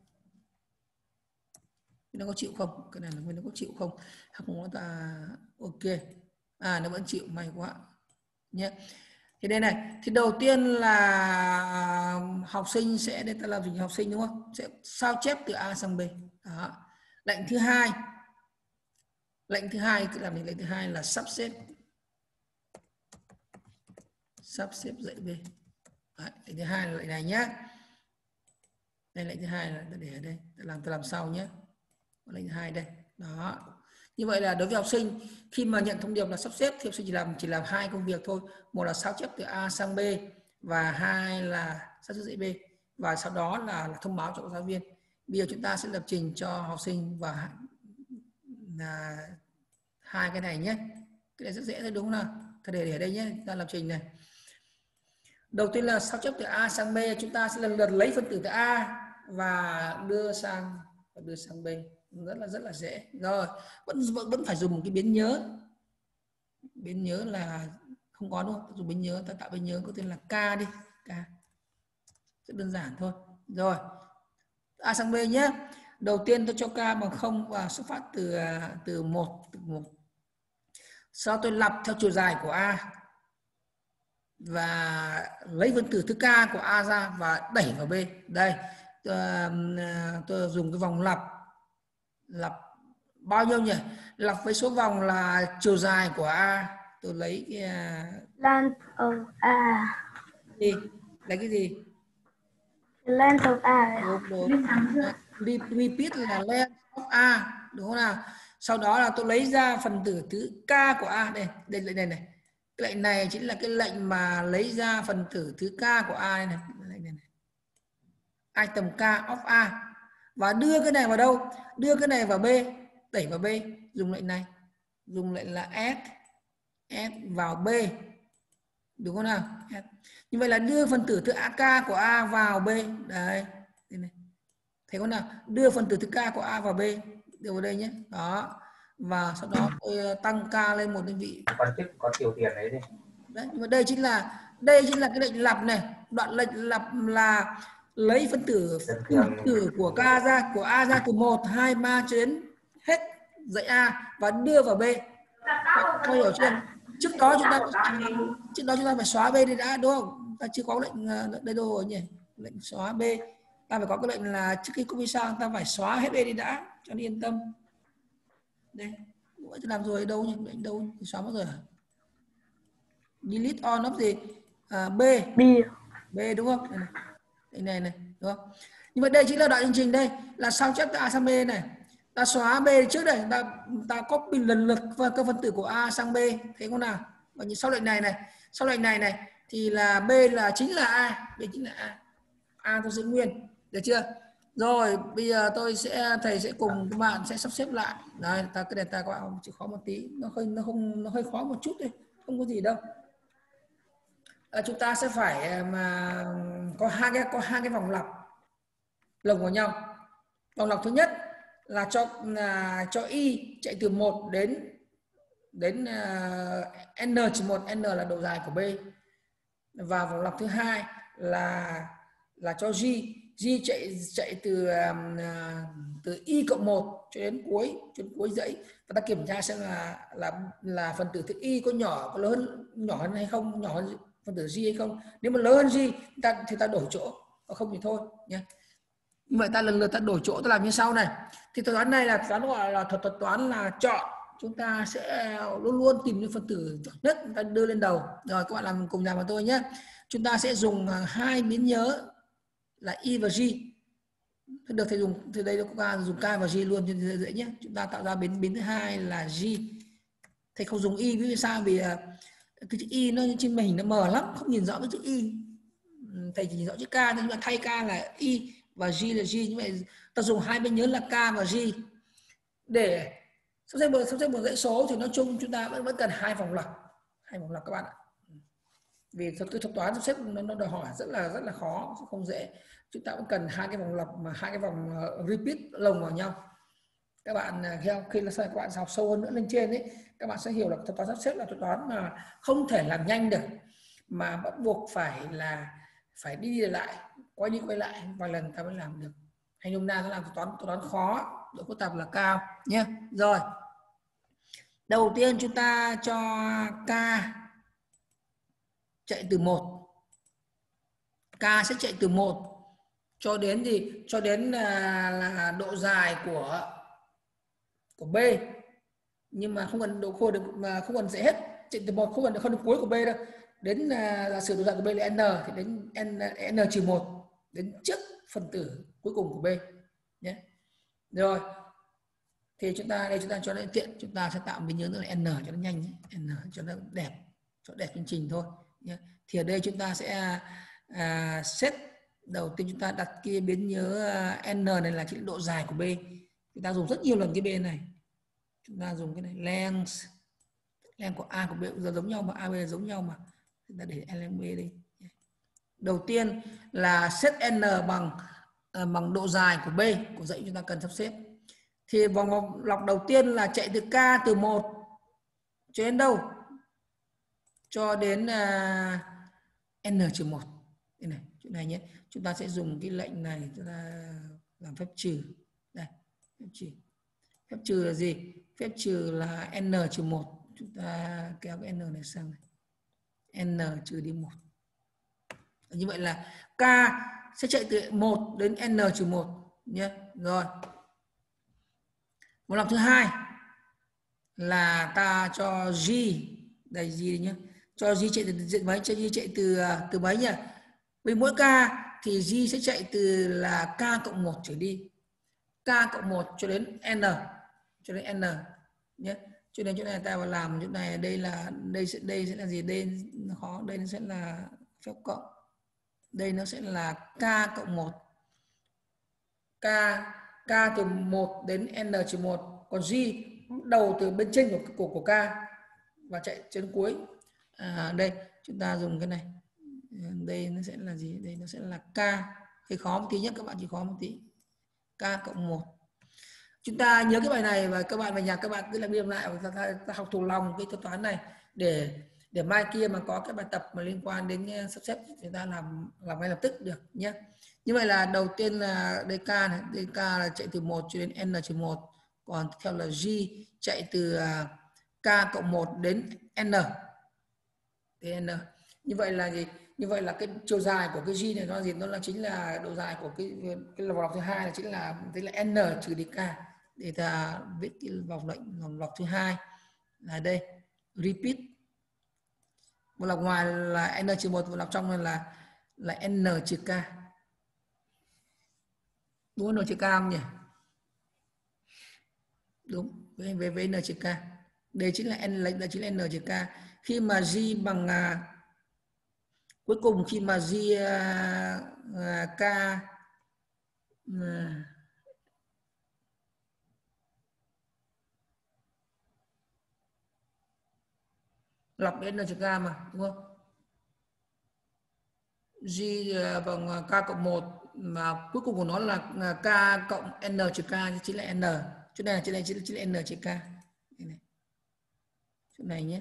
Nó có chịu không? Cái này là nó có chịu không? Không ta ok. Nó vẫn chịu, may quá nhé. Thì đây này, thì đầu tiên là học sinh sẽ, đây ta làm gì học sinh đúng không? Sẽ sao chép từ A sang B. Đó. Lệnh thứ hai làm gì? Lệnh thứ hai là sắp sắp xếp dãy B. Đấy, lệnh thứ hai là lệnh này nhé. Đây lệnh thứ hai là để ở đây, tôi làm sau nhé. Lệnh thứ hai đây. Đó. Như vậy là đối với học sinh khi mà nhận thông điệp là sắp xếp thì học sinh chỉ làm hai công việc thôi. Một là sao chép từ A sang B và hai là sắp xếp dãy B, và sau đó là thông báo cho giáo viên. Bây giờ chúng ta sẽ lập trình cho học sinh và hai cái này nhé. Cái này rất dễ thôi đúng không nào? Thầy để ở đây nhé, ta lập trình này. Đầu tiên là sao chép từ A sang B, chúng ta sẽ lần lượt lấy phân tử từ A và đưa sang B. Rất là dễ. Rồi, vẫn phải dùng một cái biến nhớ. Biến nhớ là không có đúng không? Dùng biến nhớ, ta tạo biến nhớ có tên là K đi, K. Rất đơn giản thôi. Rồi. A sang B nhé. Đầu tiên tôi cho K bằng 0 và xuất phát từ 1. Sau tôi lặp theo chiều dài của A và lấy phân tử thứ K của A ra và đẩy vào B. Đây, tôi dùng cái vòng lặp bao nhiêu nhỉ? Lặp với số vòng là chiều dài của A. Tôi lấy cái Length of A. gì? Lấy cái gì? Length of A. Đúng. Repeat là length of A, đúng không nào? Sau đó là tôi lấy ra phần tử thứ K của A. Đây lệnh này. Cái lệnh này chính là cái lệnh mà lấy ra phần tử thứ K của A này. Lệnh này. Item K of A. Và đưa cái này vào đâu? Đưa cái này vào B, đẩy vào B. Dùng lệnh này. Dùng lệnh là add vào B. Đúng không nào? Như vậy là đưa phần tử thứ K của A vào B. Đấy. Đây này. Thấy không nào? Đưa phần tử thứ K của A vào B. Đưa vào đây nhé. Đó. Và sau đó tôi tăng K lên một đơn vị. Có tiểu tiền đấy đi. Đấy, nhưng mà đây chính là cái lệnh lặp này. Đoạn lệnh lặp là lấy phân tử của K ra, của A ra từ 1, 2, 3 cho đến hết dãy A và đưa vào B. Tôi hiểu chưa? Trước đó chúng ta phải xóa B đi đã, đúng không? Ta chưa có lệnh đây đâu rồi nhỉ? Lệnh xóa B. Ta phải có cái lệnh là trước khi copy sang ta phải xóa hết B đi đã cho nên yên tâm. Đây, tôi làm rồi đâu nhỉ? Lệnh đâu xóa mất rồi à? Delete all of gì? B đúng không? Đây này, đúng không? Nhưng mà đây chính là đoạn chương trình, đây là sao chép từ A sang B này. Ta xóa B trước đây, ta copy lần lượt và các phân tử của A sang B, thấy không nào? Và sau lệnh này này thì là B là chính là A, B chính là A tôi giữ nguyên, được chưa? Rồi bây giờ thầy sẽ cùng các bạn sẽ sắp xếp lại. Đấy, cái này ta các bạn chịu khó một tí, nó hơi khó một chút thôi, không có gì đâu. Chúng ta sẽ phải mà có hai cái vòng lặp lồng vào nhau. Vòng lặp thứ nhất là cho y chạy từ 1 đến n-1, n là độ dài của B. Và vòng lặp thứ hai là cho g chạy từ y cộng 1 cho đến cuối dãy, và ta kiểm tra xem là phần tử thứ y có nhỏ hơn hay không, nhỏ hơn phần tử g hay không. Nếu mà lớn hơn g thì ta đổi chỗ, còn không thì thôi nhé. Như vậy ta lần lượt ta đổi chỗ, ta làm như sau này. Thì thuật toán này là toán gọi là thuật toán là chọn. Chúng ta sẽ luôn luôn tìm những phần tử nhỏ nhất, ta đưa lên đầu. Rồi các bạn làm cùng làm với tôi nhé. Chúng ta sẽ dùng hai biến nhớ là y và g. Được, thầy dùng từ đây chúng ta dùng k và g luôn cho dễ nhé. Chúng ta tạo ra biến thứ hai là g. Thầy không dùng y vì sao? Vì cái chữ y nó trên màn hình nó mờ lắm, không nhìn rõ cái chữ y. Thầy chỉ nhìn rõ chữ k thôi, nhưng mà thay k là y và g là g. Như vậy ta dùng hai biến nhớ là k và g để sắp xếp một dãy số. Thì nói chung chúng ta vẫn cần hai vòng lặp các bạn ạ. Vì thuật toán sắp xếp nó đòi hỏi rất là khó, không dễ. Chúng ta vẫn cần hai cái vòng lặp, mà hai cái vòng repeat lồng vào nhau. Các bạn khi là các bạn học sâu hơn nữa lên trên ấy, các bạn sẽ hiểu là thuật toán sắp xếp là thuật toán mà không thể làm nhanh được, mà bắt buộc phải đi lại, quay đi quay lại vài lần ta mới làm được. Hay nôm na nó làm thuật toán khó, độ phức tạp là cao nhé. Rồi, đầu tiên chúng ta cho k chạy từ 1. K sẽ chạy từ 1 cho đến gì? Cho đến là độ dài của B. Nhưng mà không cần độ khô được, mà không cần dễ hết. Chạy từ 1 không cần cuối của B đâu. đến giả sử độ dài của B là n thì đến n trừ 1 đến trước phần tử cuối cùng của B nhé. Rồi thì chúng ta cho nó tiện, chúng ta sẽ tạo biến nhớ nữa là n cho nó nhanh nhé. N cho nó đẹp, cho đẹp chương trình thôi nhé. Thì ở đây chúng ta sẽ set đầu tiên chúng ta đặt cái biến nhớ n này là cái độ dài của B. Chúng ta dùng rất nhiều lần cái B này. Chúng ta dùng cái này length của A của B cũng giống nhau mà, A B giống nhau mà. Chúng ta để length B đi. Đầu tiên là set n bằng độ dài của B của dãy chúng ta cần sắp xếp. Thì vòng lọc đầu tiên là chạy từ K từ 1 cho đến đâu? Cho đến n-1. Đây này, chỗ này nhé. Chúng ta sẽ dùng cái lệnh này, chúng ta làm phép trừ. Đây, phép trừ. Phép trừ là gì? Phép trừ là n-1. Chúng ta kéo cái n này sang này. N trừ đi 1. Như vậy là K sẽ chạy từ 1 đến n-1 nhé. Rồi. Một lọc thứ hai là ta cho G, đây G nhé. Cho G chạy từ diện mấy? Cho G chạy từ mấy nhỉ? Với mỗi K thì G sẽ chạy từ là K cộng 1 trở đi. K cộng 1 cho đến N. Cho đến N nhé. Cho nên chỗ này ta vào làm chỗ này, đây sẽ là gì? Đây nó khó, đây nó sẽ là phép cộng. Đây nó sẽ là K cộng 1. K từ 1 đến n-1, còn G đầu từ bên trên của K và chạy trên cuối. Đây chúng ta dùng cái này, đây nó sẽ là gì? Đây nó sẽ là K, cái khó một tí nhé, các bạn chỉ khó một tí. K cộng 1. Chúng ta nhớ cái bài này và các bạn về nhà các bạn cứ làm biên lại và ta học thuộc lòng cái thuật toán này để mai kia mà có cái bài tập mà liên quan đến sắp xếp chúng ta làm ngay lập tức được nhé. Như vậy là đầu tiên là DK này, DK là chạy từ 1 cho đến n-1, còn tiếp theo là G chạy từ K cộng 1 đến n. Như vậy là gì? Như vậy là cái chiều dài của cái G này nó gì? Nó là chính là độ dài của cái vòng lọc thứ hai là chính là n trừ đi K. Để ta viết cái vòng lọc thứ hai là đây, repeat. Vòng lọc ngoài là n-1, vòng lọc trong này là n trừ K. Đúng n trừ K không nhỉ? Đúng, với n trừ K. Đây chính là n trừ K. Khi mà G bằng cuối cùng khi mà G K lọc đến n trừ K mà, đúng không? G bằng K cộng 1 mà cuối cùng của nó là K cộng n trừ K, chính là n. Chỗ này chính là n trừ K. Đây này. Chỗ này nhé.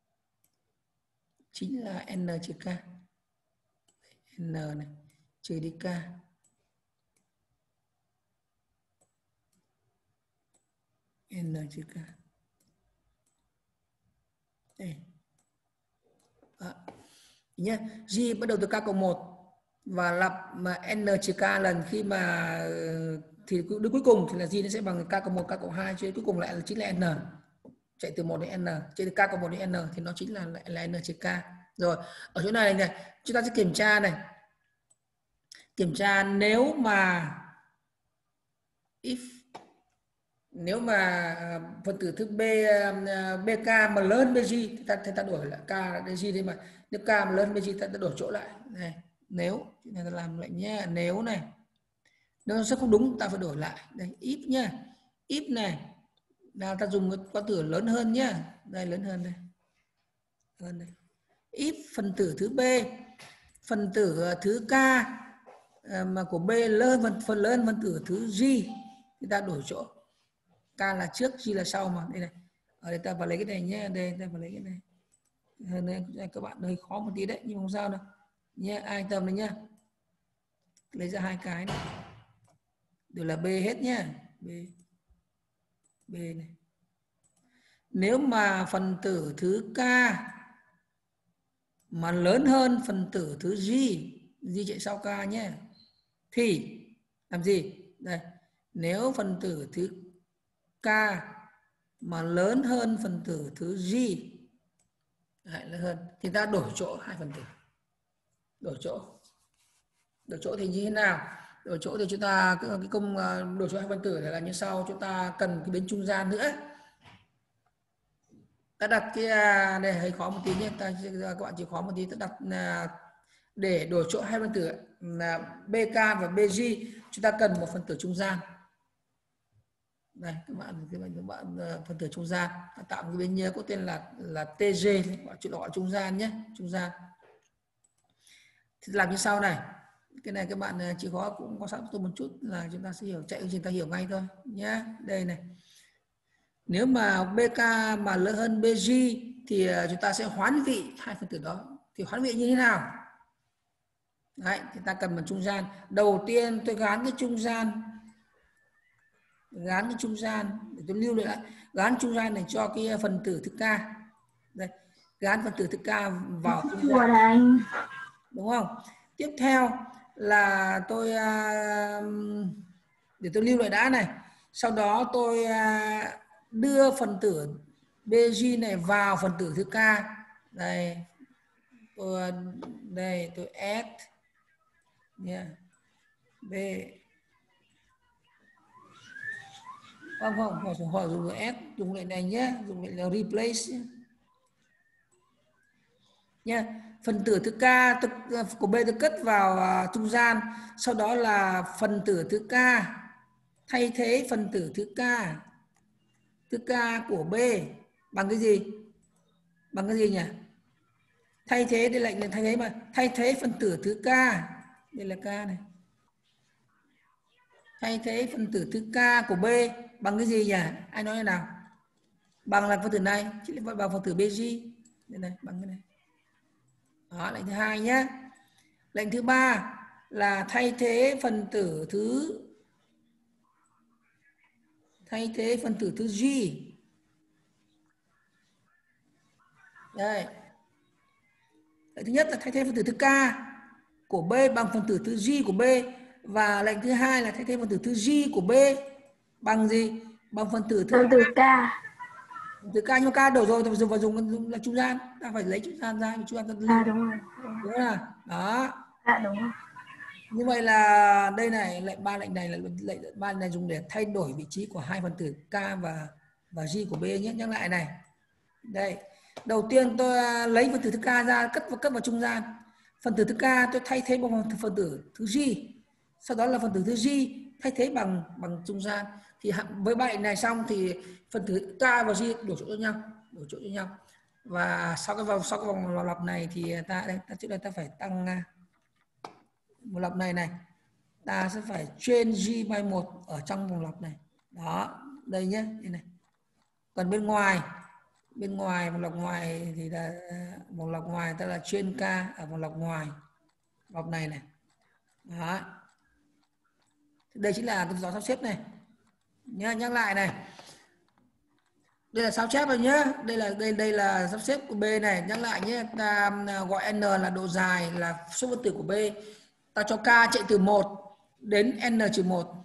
Chính là n trừ K. N này trừ đi K. N trừ K. Đây. Nhé, G bắt đầu từ K cộng 1 và lặp mà n trừ K lần, khi mà thì đến cuối cùng thì là G nó sẽ bằng K cộng 1, K cộng 2 cho đến cuối cùng lại là chính là n. Chạy từ 1 đến n, chạy từ K cộng 1 đến n thì nó chính là n trừ K. Rồi, ở chỗ này này, chúng ta sẽ kiểm tra này. Kiểm tra nếu mà nếu mà phần tử thứ BK mà lớn BG thì ta đổi lại K là BG đi, mà nếu K mà lớn BG ta đổi chỗ lại này. Nếu này ta làm lệnh nhé, nếu này nếu nó sẽ không đúng ta phải đổi lại đây, if nhá, if này là ta dùng cái quãng tử lớn hơn nhá, đây lớn hơn đây, hơn đây. If phần tử thứ B, phần tử thứ K mà của B lớn phần lớn phần tử thứ G thì ta đổi chỗ. K là trước, G là sau mà. Đây này. Ở đây ta vào lấy cái này nhé, đây ta vào lấy cái này. Hơn đây các bạn hơi khó một tí đấy nhưng không sao đâu. Nhé, ai tâm đấy nhá. Lấy ra hai cái này. Đều là B hết nhá. B này. Nếu mà phần tử thứ K mà lớn hơn phần tử thứ G chạy sau K nhé, thì làm gì? Đây, nếu phần tử thứ K mà lớn hơn phần tử thứ G Đấy, lớn hơn thì ta đổi chỗ hai phần tử. Đổi chỗ thì như thế nào? Đổi chỗ thì chúng ta cái công đổi chỗ hai phân tử là như sau. Chúng ta cần cái biến trung gian nữa. Ta đặt cái này hơi khó một tí nhé, các bạn chịu khó một tí. Ta đặt để đổi chỗ hai phân tử là BK và BG, chúng ta cần một phân tử trung gian. Đây các bạn phân tử trung gian, ta tạo một cái biến nhớ có tên là TG, gọi trung gian nhé, trung gian. Thì làm như sau này. Cái này các bạn chịu khó cũng có sẵn tôi một chút là chúng ta sẽ hiểu, chạy chúng ta hiểu ngay thôi nhé. Đây này, nếu mà BK mà lớn hơn BG thì chúng ta sẽ hoán vị hai phân tử đó. Thì hoán vị như thế nào? Đấy, thì ta cần một trung gian. Đầu tiên tôi gán cái trung gian, để tôi lưu lại, gán trung gian này cho cái phần tử thứ K. Đây, gán phần tử thứ K vào trung gian, đúng không? Tiếp theo là tôi để tôi lưu lại đã này. Sau đó tôi đưa phần tử BG này vào phần tử thứ K. Đây, tôi add nha, B không họ dùng add, dùng lại này nhé, dùng lại là replace nha. Phần tử thứ K của B tôi cất vào trung gian, sau đó là phần tử thứ K thay thế phần tử thứ K của B bằng cái gì? Bằng cái gì nhỉ? Thay thế, đây lệnh là thay thế mà, thay thế phần tử thứ K, đây là K này. Thay thế phần tử thứ K của B bằng cái gì nhỉ? Ai nói thế nào? Bằng là phần tử này, chứ lại bằng phần tử BG. Đây này, bằng cái này. Đó, lệnh thứ hai nhé. Lệnh thứ ba là thay thế phần tử thứ G. Đây. Lệnh thứ nhất là thay thế phần tử thứ K của B bằng phần tử thứ G của B, và lệnh thứ hai là thay thế phần tử thứ G của B bằng gì? Bằng phần tử thứ K. Từ K, nhưng K đổi rồi thì dùng là trung gian, ta phải lấy trung gian ra, trung gian ta lưu. Đúng rồi. Đúng không? Đó. Đúng rồi. Như vậy là đây này, lệnh ba lệnh này là lệnh ba này dùng để thay đổi vị trí của hai phần tử K và G của B nhé. Nhắc lại này. Đây. Đầu tiên tôi lấy phần tử thứ K ra cất vào trung gian. Phần tử thứ K tôi thay thế bằng phần tử thứ G. Sau đó là phần tử thứ G thay thế bằng trung gian. Thì với ba lệnh này xong thì phần tử K và G đổi chỗ cho nhau. Và sau cái vòng lặp này thì trước đây ta phải tăng một lặp này ta sẽ phải train G by 1 ở trong vòng lặp này. Đó, đây nhé, đây này. Còn bên ngoài vòng lặp ngoài thì là vòng lặp ngoài ta là train K ở vòng lặp ngoài, lặp này. Đó. Đây chính là cái dấu sắp xếp này. Nhắc lại này. Đây là sao chép rồi nhé. Đây là sắp xếp của B này. Nhắc lại nhé. Ta gọi n là độ dài, là số phân tử của B. Ta cho K chạy từ 1 đến n-1.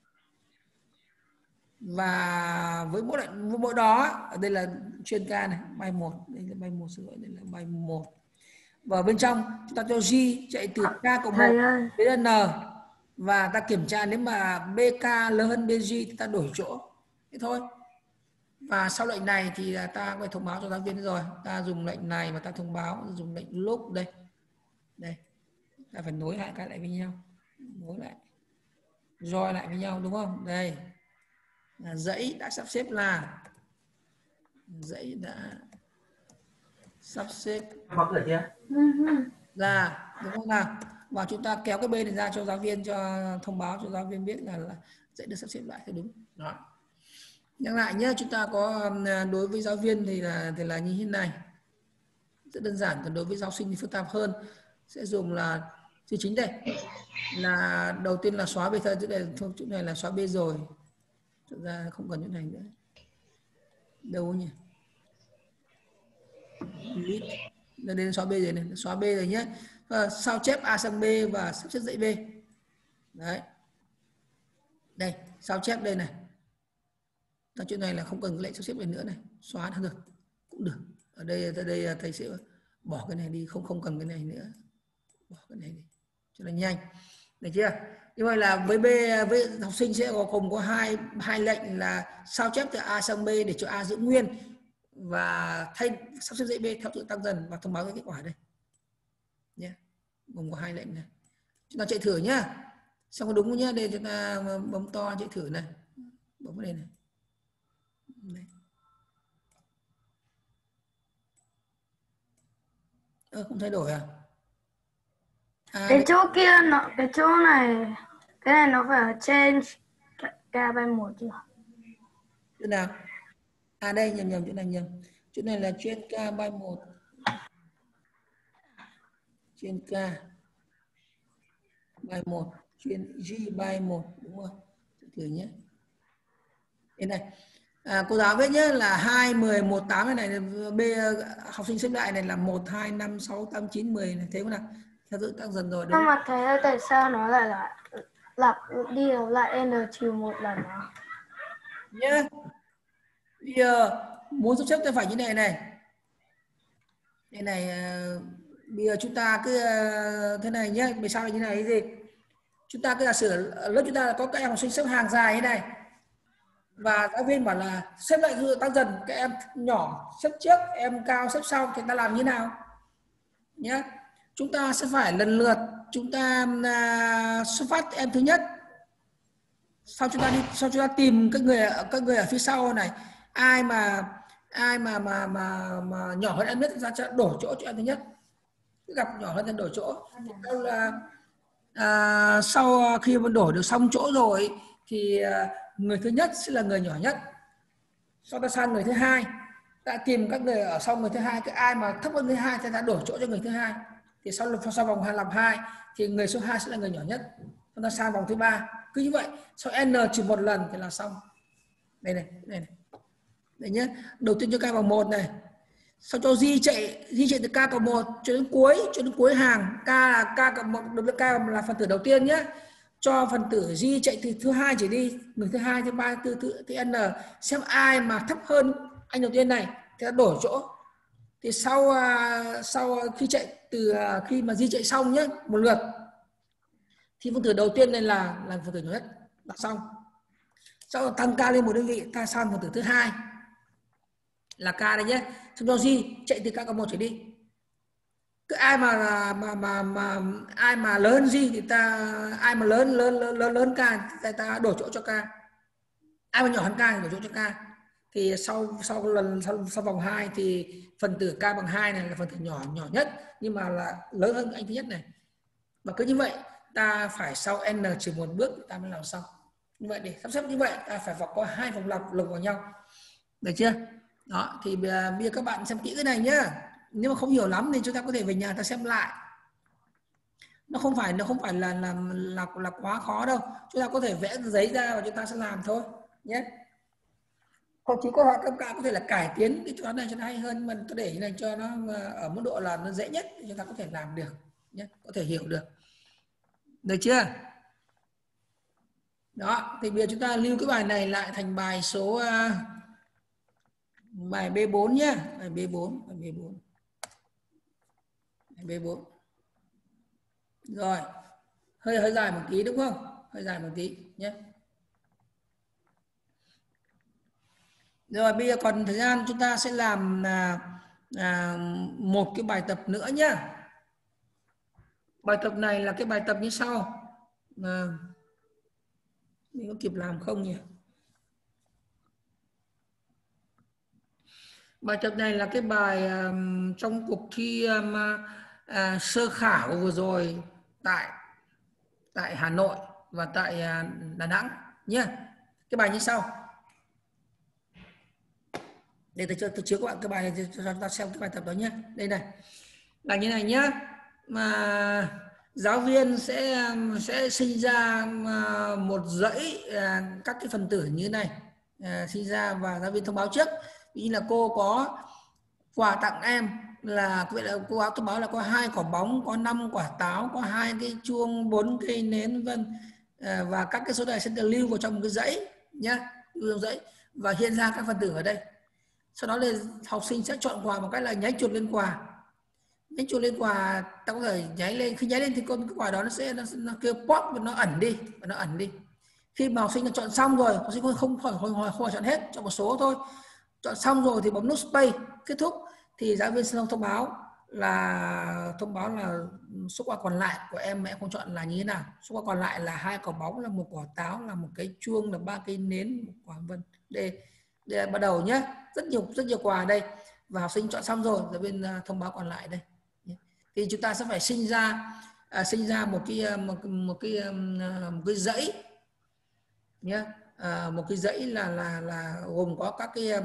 Và với mỗi đó, ở đây là chuyên K này, bay 1, đây là bay 1, xin lỗi, đây là bay 1. Và bên trong chúng ta cho G chạy từ K cộng 1 đến N. Và ta kiểm tra nếu mà BK lớn hơn BG thì ta đổi chỗ. Thế thôi. Và sau lệnh này thì ta phải thông báo cho giáo viên rồi. Ta dùng lệnh này và ta thông báo, dùng lệnh loop đây. Đây. Ta phải nối hai cái lại với nhau. Nối lại. Join lại với nhau đúng không? Đây. Dãy đã sắp xếp là ra, đúng không nào? Và chúng ta kéo cái bên này ra cho giáo viên, cho thông báo cho giáo viên biết là dãy được sắp xếp lại thì đúng. Đó. Nhắc lại nhé, chúng ta có đối với giáo viên thì là như thế này, rất đơn giản. Còn đối với giáo sinh thì phức tạp hơn, sẽ dùng là chữ chính đây, là đầu tiên là xóa B thôi, chỗ này là xóa B rồi, thực ra không cần chỗ này nữa. Đâu nhỉ? Delete. Đến xóa B rồi này, xóa B rồi nhé. Sao chép A sang B và sắp xếp dãy B. Đấy. Đây, sao chép đây này. Chỗ này là không cần lệnh sắp xếp này nữa này, xóa được cũng được. Ở đây thầy sẽ bỏ cái này đi, không cần cái này nữa, bỏ cái này đi cho nó nhanh, được chưa? Như vậy là với học sinh sẽ gồm có hai lệnh là sao chép từ A sang B để cho A giữ nguyên và sắp xếp dãy B theo thứ tăng dần và thông báo cái kết quả đây nhé. Gồm có hai lệnh này. Chúng ta chạy thử nhá. Xong có đúng không nhá? Đây chúng ta bấm to chạy thử này. Bấm vào đây này. Không thay đổi à? Cái chỗ kia cái chỗ này, cái này nó phải change K/1 chưa? Chỗ nào? Đây nhầm chỗ này nhầm. Chỗ này là chuyên K/1. Chuyên K/1, chuyên G/1, đúng không? Thử nhé. Đây này. Cô giáo biết nhé là 2, 10, 1, 8 này B học sinh xếp lại này là 1, 2, 5, 6, 8, 9, 10 này. Thế không nào? Theo dõi tăng dần rồi. Nhưng mà thế tại sao nó lại là lặp đi lại n-1 lần đó? Nhé. Bây giờ muốn sắp xếp ta phải như này này. Đây này, bây giờ chúng ta cứ thế này nhé. Vì sao là như này cái gì? Chúng ta cứ giả sử lớp chúng ta có các em học sinh xếp hàng dài như này. Và giáo viên bảo là xếp lại tăng dần, các em nhỏ xếp trước, em cao xếp sau thì ta làm như nào nhé. Chúng ta sẽ phải lần lượt chúng ta xuất phát em thứ nhất, sau chúng ta tìm các người ở phía sau này, ai mà nhỏ hơn em nhất ra cho đổ chỗ cho em thứ nhất, gặp nhỏ hơn thì đổi chỗ. Sau khi mà đổi được xong chỗ rồi thì người thứ nhất sẽ là người nhỏ nhất, sau đó sang người thứ hai, ta tìm các người ở sau người thứ hai, cái ai mà thấp hơn người thứ hai thì ta đổi chỗ cho người thứ hai, thì sau vòng làm 2 thì người số 2 sẽ là người nhỏ nhất, chúng ta sang vòng thứ 3 cứ như vậy, sau n trừ một lần thì là xong. Đây này nhé. Đầu tiên cho K bằng 1 này, sau cho di chạy từ K cộng 1 cho đến cuối hàng. K cộng 1, K là phần tử đầu tiên nhé. Cho phần tử di chạy từ thứ hai trở đi, người thứ hai, thứ ba, thứ n, xem ai mà thấp hơn anh đầu tiên này thì ta đổi chỗ. Thì sau khi chạy từ khi mà di chạy xong nhé, một lượt thì phần tử đầu tiên này là phần tử nhỏ nhất là xong. Sau tăng K lên một đơn vị, ta sang phần tử thứ hai là K đây nhé. Xong cho di chạy từ K cộng 1 trở đi. Cứ ai mà lớn hơn di thì ai mà lớn K thì ta đổi chỗ cho K. Ai mà nhỏ hơn K thì đổi chỗ cho K. Thì sau vòng 2 thì phần tử K bằng 2 này là phần tử nhỏ nhất nhưng mà là lớn hơn anh thứ nhất này. Và cứ như vậy ta phải sau n trừ một bước ta mới làm xong. Như vậy để sắp xếp như vậy ta phải có 2 vòng lặp lồng vào nhau. Được chưa? Đó, thì bây giờ các bạn xem kỹ cái này nhá. Nếu mà không hiểu lắm thì chúng ta có thể về nhà ta xem lại. Nó không phải là quá khó đâu. Chúng ta có thể vẽ giấy ra và chúng ta sẽ làm thôi nhé. Hoặc chỉ có các bạn có thể là cải tiến cái toán này cho nó hay hơn, mà tôi để này cho nó ở mức độ là nó dễ nhất thì chúng ta có thể làm được nhé, có thể hiểu được. Được chưa? Đó, thì bây giờ chúng ta lưu cái bài này lại thành bài số bài B4 nhé, bài B4. Rồi, hơi dài một tí đúng không? Hơi dài một tí nhé. Rồi bây giờ còn thời gian chúng ta sẽ làm một cái bài tập nữa nhé. Bài tập này là cái bài tập như sau. Mình có kịp làm không nhỉ? Bài tập này là cái bài trong cuộc thi sơ khảo vừa rồi tại Hà Nội và tại Đà Nẵng nhé. Cái bài như sau. Để tôi chiếu các bạn cái bài này cho ta xem cái bài tập đó nhé. Đây này. Là như này nhé. Mà giáo viên sẽ sinh ra một dãy các cái phần tử như này, sinh ra và giáo viên thông báo trước. Ví dụ như là cô có quà tặng em là cô báo thông báo là có 2 quả bóng, có 5 quả táo, có 2 cái chuông, 4 cây nến vân, và các cái số này sẽ được lưu vào trong một cái dãy nhé, lưu vào dãy và hiện ra các phần tử ở đây. Sau đó thì học sinh sẽ chọn quà một cách là nháy chuột lên quà. Nháy chuột lên quà, ta có thể nháy lên, khi nháy lên thì con cái quả đó nó kêu pop và nó ẩn đi, Khi mà học sinh chọn xong rồi, học sinh không phải chọn hết, chọn một số thôi. Chọn xong rồi thì bấm nút space kết thúc, thì giáo viên sẽ thông báo là số quà còn lại của em mẹ không chọn là như thế nào. Số quà còn lại là 2 quả bóng, là 1 quả táo, là 1 cái chuông, là 3 cây nến, 1 quả vân. Đây là bắt đầu nhé, rất nhiều quà ở đây, và học sinh chọn xong rồi, giáo viên thông báo còn lại đây. Thì chúng ta sẽ phải sinh ra một cái dãy nhé. Một cái dãy là gồm có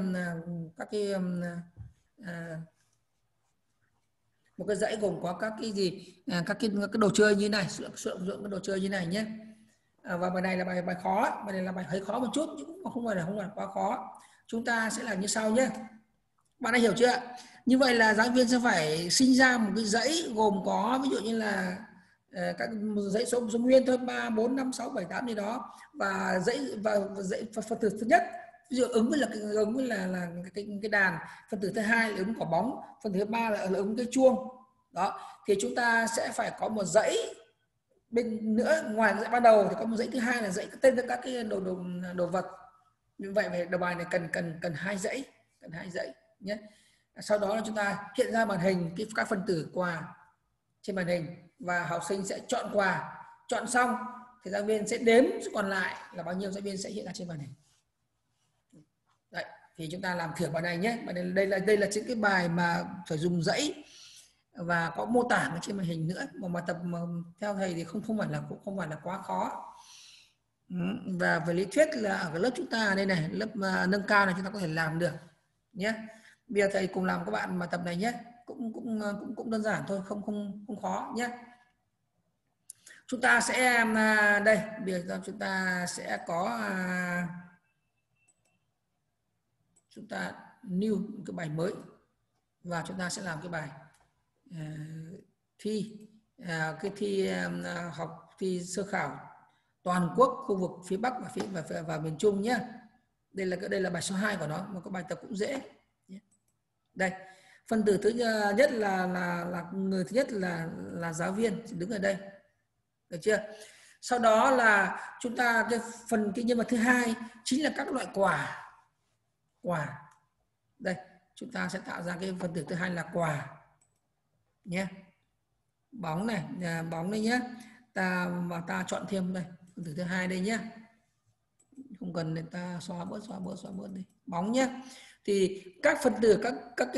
một cái dãy gồm có các cái gì, các cái đồ chơi như này, sử dụng cái đồ chơi như này nhé. Và bài này là bài khó, bài này là bài hơi khó một chút, nhưng cũng không phải là quá khó. Chúng ta sẽ làm như sau nhé. Bạn đã hiểu chưa? Như vậy là giáo viên sẽ phải sinh ra một cái dãy gồm có ví dụ như là các dãy số nguyên thôi, 3, 4, 5, 6, 7, 8 gì đó, và dãy phần tử thứ nhất ví dụ ứng với là cái đàn, phần tử thứ hai là ứng quả bóng, phần tử thứ ba là ứng cái chuông. Đó, thì chúng ta sẽ phải có một dãy bên nữa, ngoài dãy ban đầu thì có một dãy thứ hai là dãy tên cho các cái đồ vật. Như vậy về đầu bài này cần 2 dãy, nhé. Sau đó là chúng ta hiện ra màn hình các phần tử quà trên màn hình, và học sinh sẽ chọn quà. Chọn xong thì giáo viên sẽ đếm số còn lại là bao nhiêu, giáo viên sẽ hiện ra trên màn hình. Đấy, thì chúng ta làm thử bài này nhé. Đây là những cái bài mà phải dùng dãy và có mô tả ở trên màn hình nữa, mà tập mà theo thầy thì không phải là quá khó. Và về lý thuyết là ở cái lớp chúng ta đây này, lớp nâng cao này, chúng ta có thể làm được nhé. Bây giờ thầy cùng làm các bạn mà tập này nhé, cũng đơn giản thôi, không khó nhé. Chúng ta sẽ đây, bây giờ chúng ta sẽ có chúng ta new cái bài mới, và chúng ta sẽ làm cái bài thi cái thi học thi sơ khảo toàn quốc khu vực phía Bắc và miền Trung nhé. Đây là bài số 2 của nó, một cái bài tập cũng dễ. Đây, phần tử thứ nhất là người thứ nhất là giáo viên đứng ở đây, được chưa? Sau đó là chúng ta cái nhân vật thứ hai chính là các loại quà. Đây, chúng ta sẽ tạo ra cái phần tử thứ hai là quà nhé. Bóng này nhé. Ta chọn thêm đây phần tử thứ hai đây nhé, không cần để ta xóa bớt đi. Bóng nhé. Thì các phần tử các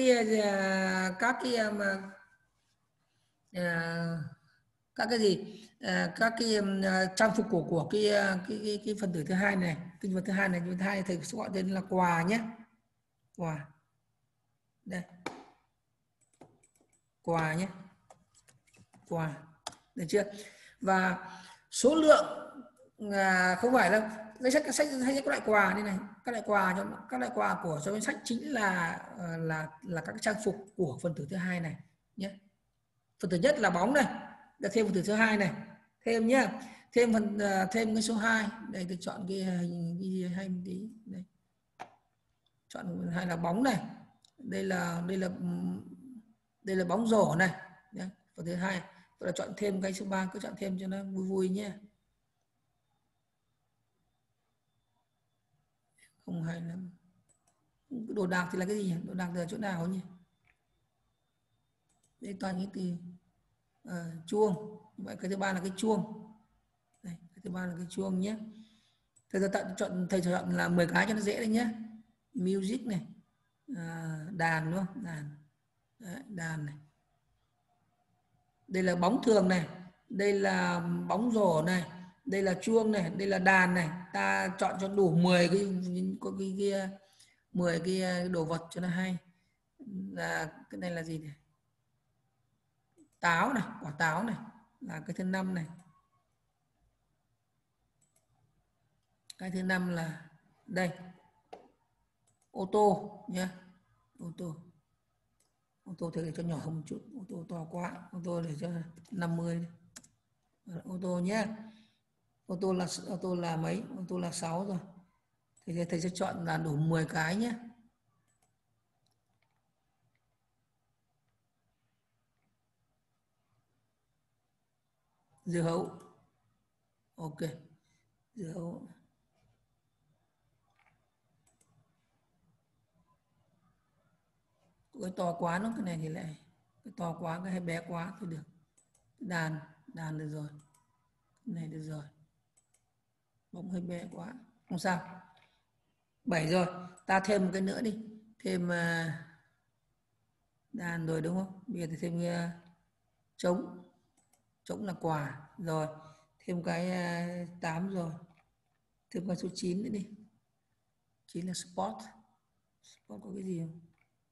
cái gì, các cái trang phục của cái phần tử thứ hai này, tinh vật thứ hai này, thầy sẽ gọi tên là quà nhé. Quà đây, quà nhé, quà, được chưa? Và số lượng không phải là danh sách các loại quà đây này, các loại quà của trong danh sách chính là các trang phục của phần tử thứ hai này nhé. Phần tử nhất là bóng này, được thêm phần tử thứ hai này, thêm nhé, thêm cái số 2 đây, tôi chọn cái hình hay một tí đây, chọn hai là bóng này, đây là bóng rổ này nhé. Phần thứ hai tôi là chọn thêm cái số 3, cứ chọn thêm cho nó vui nhé. Không hay lắm. Đồ đạc thì là cái gì nhỉ? Đồ đạc là chỗ nào nhỉ? Đây toàn cái từ chuông. Vậy cái thứ ba là cái chuông. Đây, cái thứ ba là cái chuông nhé. Thầy chọn là 10 cái cho nó dễ đấy nhé. Music này, đàn đúng không? Đàn này. Đây là bóng thường này, đây là bóng rổ này, đây là chuông này, đây là đàn này. Ta chọn cho đủ 10 cái đồ vật cho nó hay. Là cái này là gì này? Táo này, quả táo này là cái thứ 5 này. Cái thứ 5 là đây. Ô tô nhé. Ô tô thì để cho nhỏ hơn một chút, ô tô to quá, ô tô để cho 50. Ô tô nhé. Ô tô là mấy? Ô tô là 6 rồi. Thì thầy sẽ chọn là đủ 10 cái nhé. dưa hấu. Ok, dưa hấu. Cái to quá nó, cái này thì lại cái to quá, cái hay bé quá thôi được. Đàn được rồi, cái này được rồi, bóng hơi bé quá không sao. 7 rồi, ta thêm một cái nữa đi, thêm đàn rồi đúng không? Bây giờ thì thêm trống. Trống là quà rồi, thêm cái 8 rồi, thêm cái số 9 nữa đi. 9 là sport. Sport có cái gì không?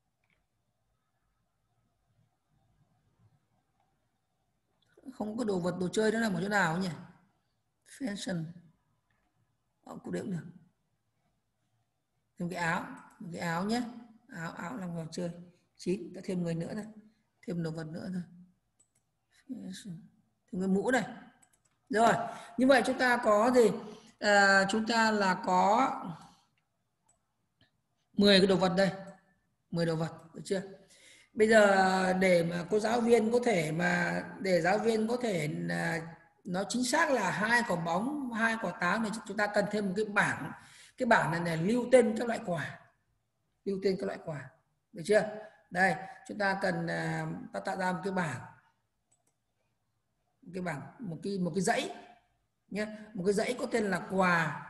Không có đồ vật đồ chơi đó là một chỗ nào nhỉ? Fashion cũng đều được. Thêm cái áo, một cái áo nhé, áo làm trò chơi. 9, ta thêm người nữa thôi, thêm đồ vật nữa thôi. Fashion. Thêm cái mũ này. Rồi, như vậy chúng ta có gì? Chúng ta là có 10 cái đồ vật đây. 10 đồ vật, được chưa? Bây giờ để mà cô giáo viên có thể mà để giáo viên có thể nó chính xác là 2 quả bóng, 2 quả táo này, chúng ta cần thêm một cái bảng. Cái bảng này là lưu tên các loại quả. Lưu tên các loại quả. Được chưa? Đây, chúng ta cần ta tạo ra một cái bảng. Một cái bảng, một cái dãy nhé, một cái dãy có tên là quà.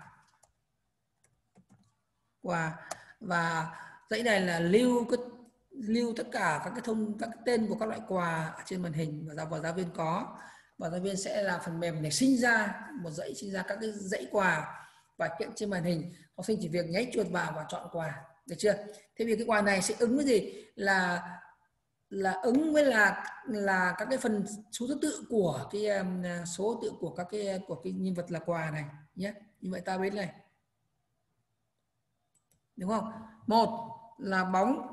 Và dãy này là lưu tất cả các cái tên của các loại quà ở trên màn hình và giáo viên có, và giáo viên sẽ là phần mềm để sinh ra một dãy, sinh ra các cái dãy quà và hiện trên màn hình. Học sinh chỉ việc nháy chuột vào và chọn quà, được chưa? Thế vì cái quà này sẽ ứng với gì, là ứng với là các cái phần số thứ tự của cái số tự của cái nhân vật là quà này nhé. Như vậy ta biết này, đúng không? Một là bóng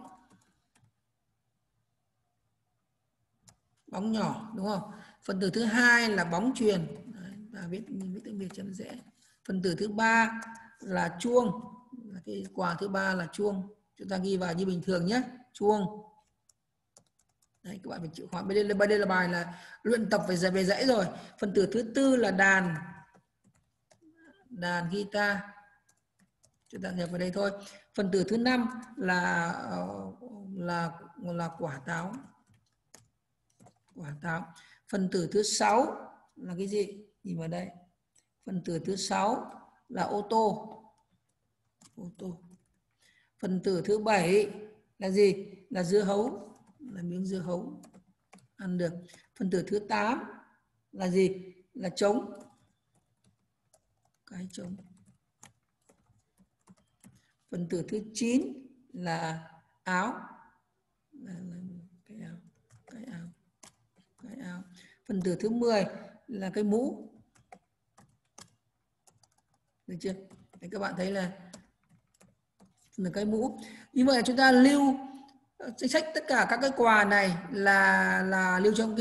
nhỏ, đúng không? Phần tử thứ hai là bóng chuyền. Đấy, ta viết tiếng Việt cho nó dễ. Phần tử thứ ba là chuông. Cái quà thứ ba là chuông. Chúng ta ghi vào như bình thường nhé, chuông. Đấy, các bạn phải chịu khó. Bên đây là bài là luyện tập về dãy rồi. Phần tử thứ tư là đàn guitar. Chúng ta nhập vào đây thôi. Phần tử thứ 5 là quả táo. Phần tử thứ 6 là cái gì? Nhìn vào đây. Phần tử thứ 6 là ô tô. Phần tử thứ 7 là gì? Là dưa hấu, là miếng dưa hấu ăn được. Phần tử thứ 8 là gì? Là trống, cái trống. Phần tử thứ 9 là áo, cái áo. Phần tử thứ 10 là cái mũ, được chưa? Đấy, các bạn thấy là cái mũ. Như vậy là chúng ta lưu danh sách tất cả các cái quà này là lưu trong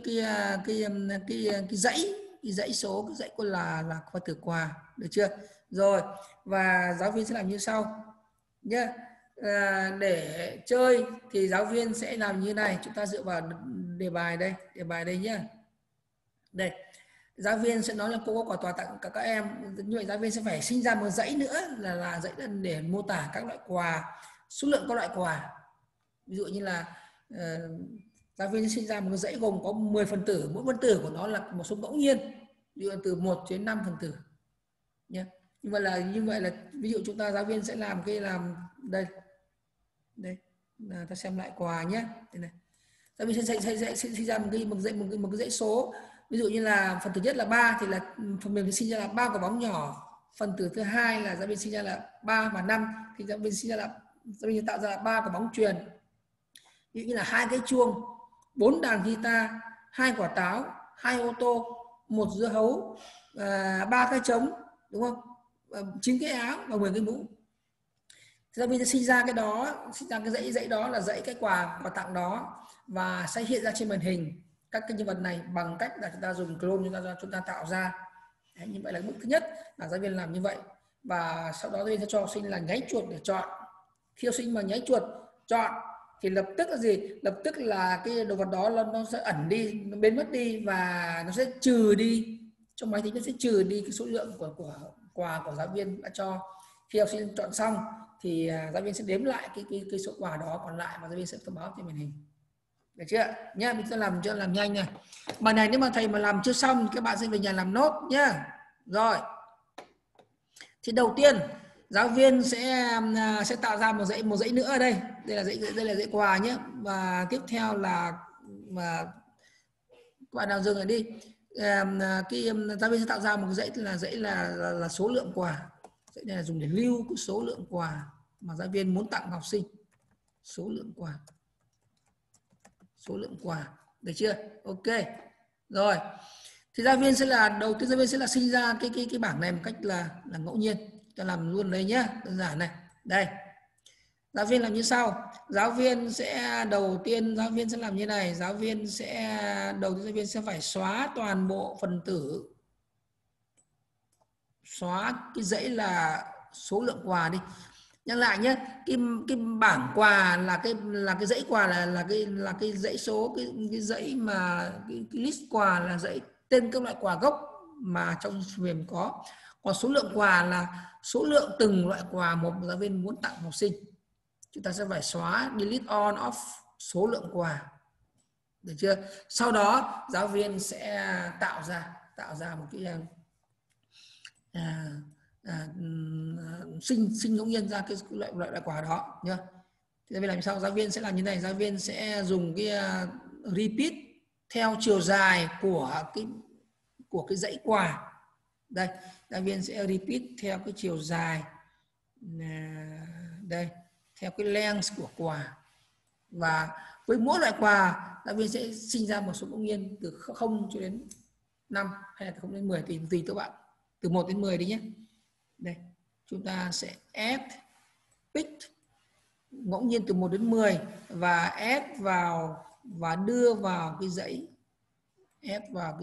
cái dãy số, cái dãy của là khoa tử quà, được chưa? Rồi, và giáo viên sẽ làm như sau nhé. Để chơi thì giáo viên sẽ làm như này. Chúng ta dựa vào đề bài đây nhé. Đây, giáo viên sẽ nói là cô có quà tặng các em. Như vậy giáo viên sẽ phải sinh ra một dãy nữa là dãy để mô tả các loại quà, số lượng các loại quà. Ví dụ như là giáo viên sẽ sinh ra một dãy gồm có 10 phần tử, mỗi phần tử của nó là một số ngẫu nhiên, ví dụ từ 1 đến 5 phần tử nhé. Như vậy là ví dụ chúng ta giáo viên sẽ làm đây là ta xem lại quà nhé. Đây này, giáo viên sẽ sinh ra một cái dãy số. Ví dụ như là phần thứ nhất là 3 thì là phần mềm sinh ra là 3 quả bóng nhỏ. Phần tử thứ hai là giáo viên sinh ra là 3 và 5 thì giáo viên tạo ra là 3 quả bóng chuyền. Ví dụ như là 2 cái chuông, 4 đàn guitar, 2 quả táo, 2 ô tô, 1 dưa hấu, 3 cái trống, đúng không? 9 cái áo và 10 cái mũ. Giáo viên sẽ sinh ra cái dãy đó là dãy cái quà tặng đó, và sẽ hiện ra trên màn hình các cái nhân vật này bằng cách là chúng ta dùng clone chúng ta tạo ra. Đấy, như vậy là bước thứ nhất là giáo viên làm như vậy, và sau đó giáo viên sẽ cho học sinh là nháy chuột để chọn. Khi học sinh mà nháy chuột chọn thì lập tức là gì? Lập tức là cái đồ vật đó nó sẽ ẩn đi, nó biến mất đi và nó sẽ trừ đi, trong máy tính nó sẽ trừ đi cái số lượng của quà của giáo viên đã cho. Khi học sinh chọn xong thì giáo viên sẽ đếm lại cái số quà đó còn lại và giáo viên sẽ thông báo trên màn hình. Được chưa nhá? Mình sẽ làm nhanh này. Bài này nếu mà thầy mà làm chưa xong các bạn sẽ về nhà làm nốt nhá. Rồi. Thì đầu tiên giáo viên sẽ tạo ra một dãy nữa ở đây. Đây là dãy quà nhé. Và tiếp theo là các bạn nào dừng lại đi. Giáo viên sẽ tạo ra một dãy là số lượng quà. Dãy này là dùng để lưu cái số lượng quà mà giáo viên muốn tặng học sinh. Số lượng quà. Được chưa? Ok. Rồi. Thì giáo viên sẽ là sinh ra cái bảng này một cách là ngẫu nhiên. Ta làm luôn đây nhé, đơn giản này. Đây. Giáo viên làm như sau. Giáo viên sẽ làm như này. Giáo viên sẽ phải xóa toàn bộ phần tử. Xóa cái dãy là số lượng quà đi. Nhắc lại nhé, cái bảng quà là cái dãy quà là cái dãy số, cái dãy mà cái list quà là dãy tên các loại quà gốc mà trong mềm có. Còn số lượng quà là số lượng từng loại quà một giáo viên muốn tặng học sinh. Chúng ta sẽ phải xóa delete on off số lượng quà. Được chưa? Sau đó giáo viên sẽ tạo ra một cái sinh ngẫu nhiên ra cái loại quả đó nhá. Thì giáo viên làm sao? Giáo viên sẽ làm như này, giáo viên sẽ dùng cái repeat theo chiều dài của cái dãy quà. Đây, giáo viên sẽ repeat theo cái chiều dài đây, theo cái length của quà. Và với mỗi loại quà giáo viên sẽ sinh ra một số ngẫu nhiên từ 0 cho đến 5 hay là từ 0 đến 10 tùy các bạn. Từ 1 đến 10 đi nhé. Đây, chúng ta sẽ add pick ngẫu nhiên từ 1 đến 10 và add vào và đưa vào cái dãy, add vào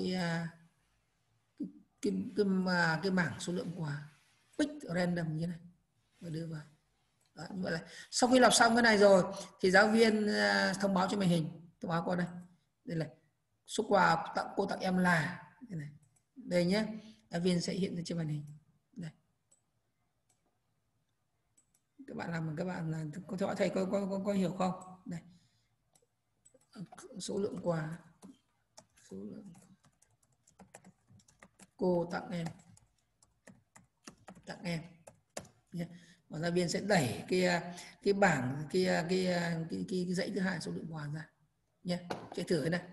cái bảng số lượng quà, pick random như này và đưa vào. Đó, như vậy là sau khi làm xong cái này rồi thì giáo viên thông báo cho màn hình, thông báo qua đây. Đây là số quà cô tặng em là đây này. Đây nhé. Giáo viên sẽ hiện lên trên màn hình. Đây. Các bạn là có theo thầy có hiểu không? Đây. Số lượng quà. Số lượng cô tặng em. Yeah. Và giáo viên sẽ đẩy cái bảng cái dãy thứ hai số lượng quà ra nhé. Chạy thử cái này.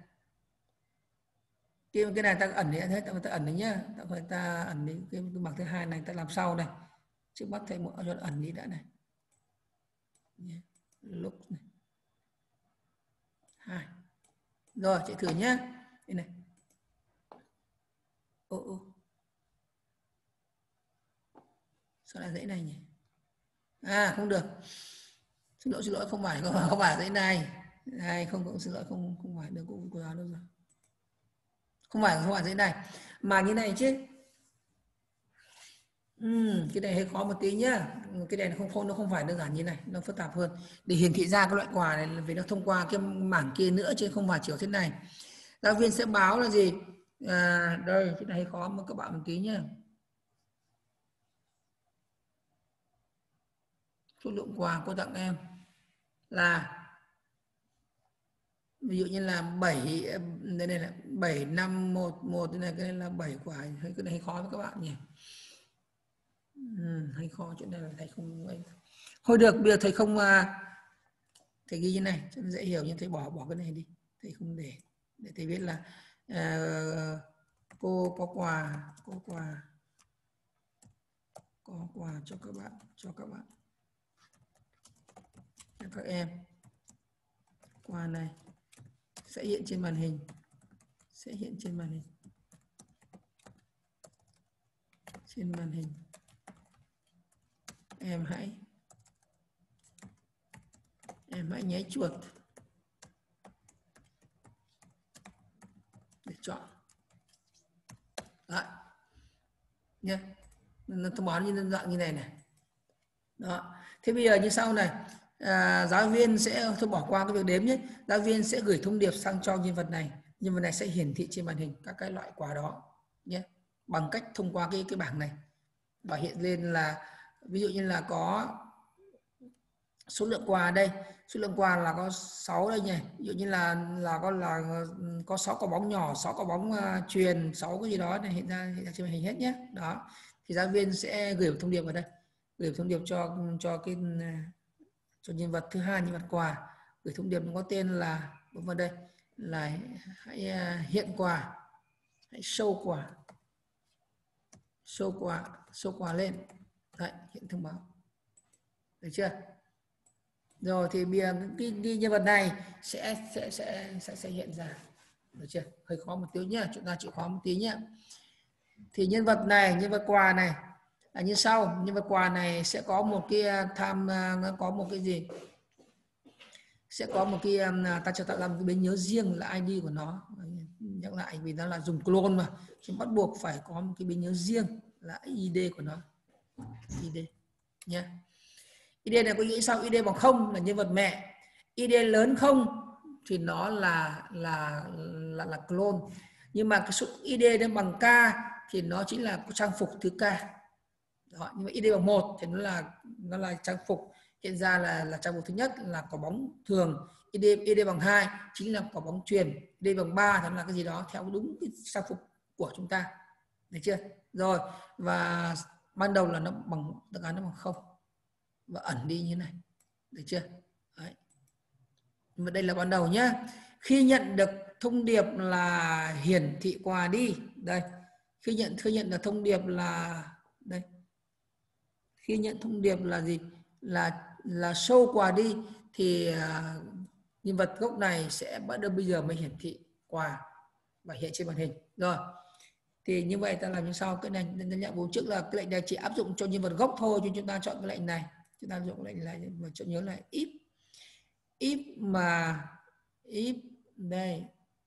Cái này ta ẩn đi hết, ta ẩn đấy nhá, ta ẩn đi cái bảng thứ hai này ta làm sau này. Trước mắt thầy một cho ẩn đi đã này. Lúc này. 2. Rồi, chạy thử nhá. Đây này. Sao lại dãy này nhỉ? Không được. Xin lỗi không phải dãy này. Xin lỗi không phải được cô giáo đâu rồi. Không phải dãy này mà như này chứ. Cái này hơi khó một tí nhá. Cái này nó không phải đơn giản như này, nó phức tạp hơn. Để hiển thị ra cái loại quà này vì nó thông qua cái mảng kia nữa chứ không phải chỉ thế này. Giáo viên sẽ báo là gì? Đây, cái này hơi khó mà các bạn một tí nhá. Số lượng quà cô tặng em là ví dụ như là 7, đây này là 7511, đây này, cái này là 7 quả, cái này hơi khó với các bạn nhỉ. Hơi khó, chuyện này là thầy không. Thôi được, bây giờ thầy không, thầy ghi như này cho nó dễ hiểu, nhưng thầy bỏ cái này đi, thầy không để thầy biết là cô có quà cho các bạn, cho các em. Quà này sẽ hiện trên màn hình, trên màn hình. Em hãy nháy chuột để chọn. Đấy nhé, nó thông báo như dạng như này này. Đó. Thế bây giờ như sau này, giáo viên sẽ, thôi bỏ qua cái việc đếm nhé, giáo viên sẽ gửi thông điệp sang cho nhân vật này sẽ hiển thị trên màn hình các cái loại quà đó nhé, bằng cách thông qua cái bảng này, và hiện lên là ví dụ như là có số lượng quà đây, số lượng quà là có 6 đây nhỉ, ví dụ như là có 6 quả bóng nhỏ, 6 quả bóng chuyền, 6 cái gì đó này hiện ra trên màn hình hết nhé. Đó thì giáo viên sẽ gửi một thông điệp vào đây, gửi thông điệp cho nhân vật thứ hai, nhân vật quà, gửi thông điệp nó có tên là bấm vào đây là hãy hiện quà, hãy show quà lên. Đấy, hiện thông báo, được chưa? Rồi thì bây giờ cái nhân vật này sẽ hiện ra, được chưa? Hơi khó một tí nhá, chúng ta chịu khó một tí nhá. Thì nhân vật này, nhân vật quà này là như sau. Nhân vật quà này sẽ có một cái có một cái gì? Sẽ có một cái ta cho tạo ra một cái bến nhớ riêng là ID của nó. Nhắc lại vì nó là dùng clone mà, thì bắt buộc phải có một cái bến nhớ riêng là ID của nó. ID nhé. ID này có nghĩa sao? ID bằng 0 là nhân vật mẹ, ID lớn 0 thì nó là clone. Nhưng mà cái số ID nó bằng K thì nó chính là trang phục thứ K. Đó, nhưng mà ID bằng 1 thì nó là trang phục hiện ra là trang phục thứ nhất là quả bóng thường. ID bằng 2 chính là quả bóng chuyền. ID bằng 3 thì là cái gì đó theo đúng cái trang phục của chúng ta. Được chưa? Rồi, và ban đầu là nó bằng đáp án nó bằng 0 và ẩn đi như này. Được chưa? Đấy. Và đây là ban đầu nhá. Khi nhận được thông điệp là hiển thị quà đi, đây. Khi nhận được thông điệp là đây. Khi nhận thông điệp là gì? Là show quà đi thì nhân vật gốc này sẽ bắt đầu bây giờ mới hiển thị quà và hiện trên màn hình. Rồi. Thì như vậy ta làm như sau, cái này nhận vụ trước là cái lệnh này chỉ áp dụng cho nhân vật gốc thôi, cho chúng ta chọn cái lệnh này. Chúng ta dùng lệnh này mà chọn nhớ là if đây,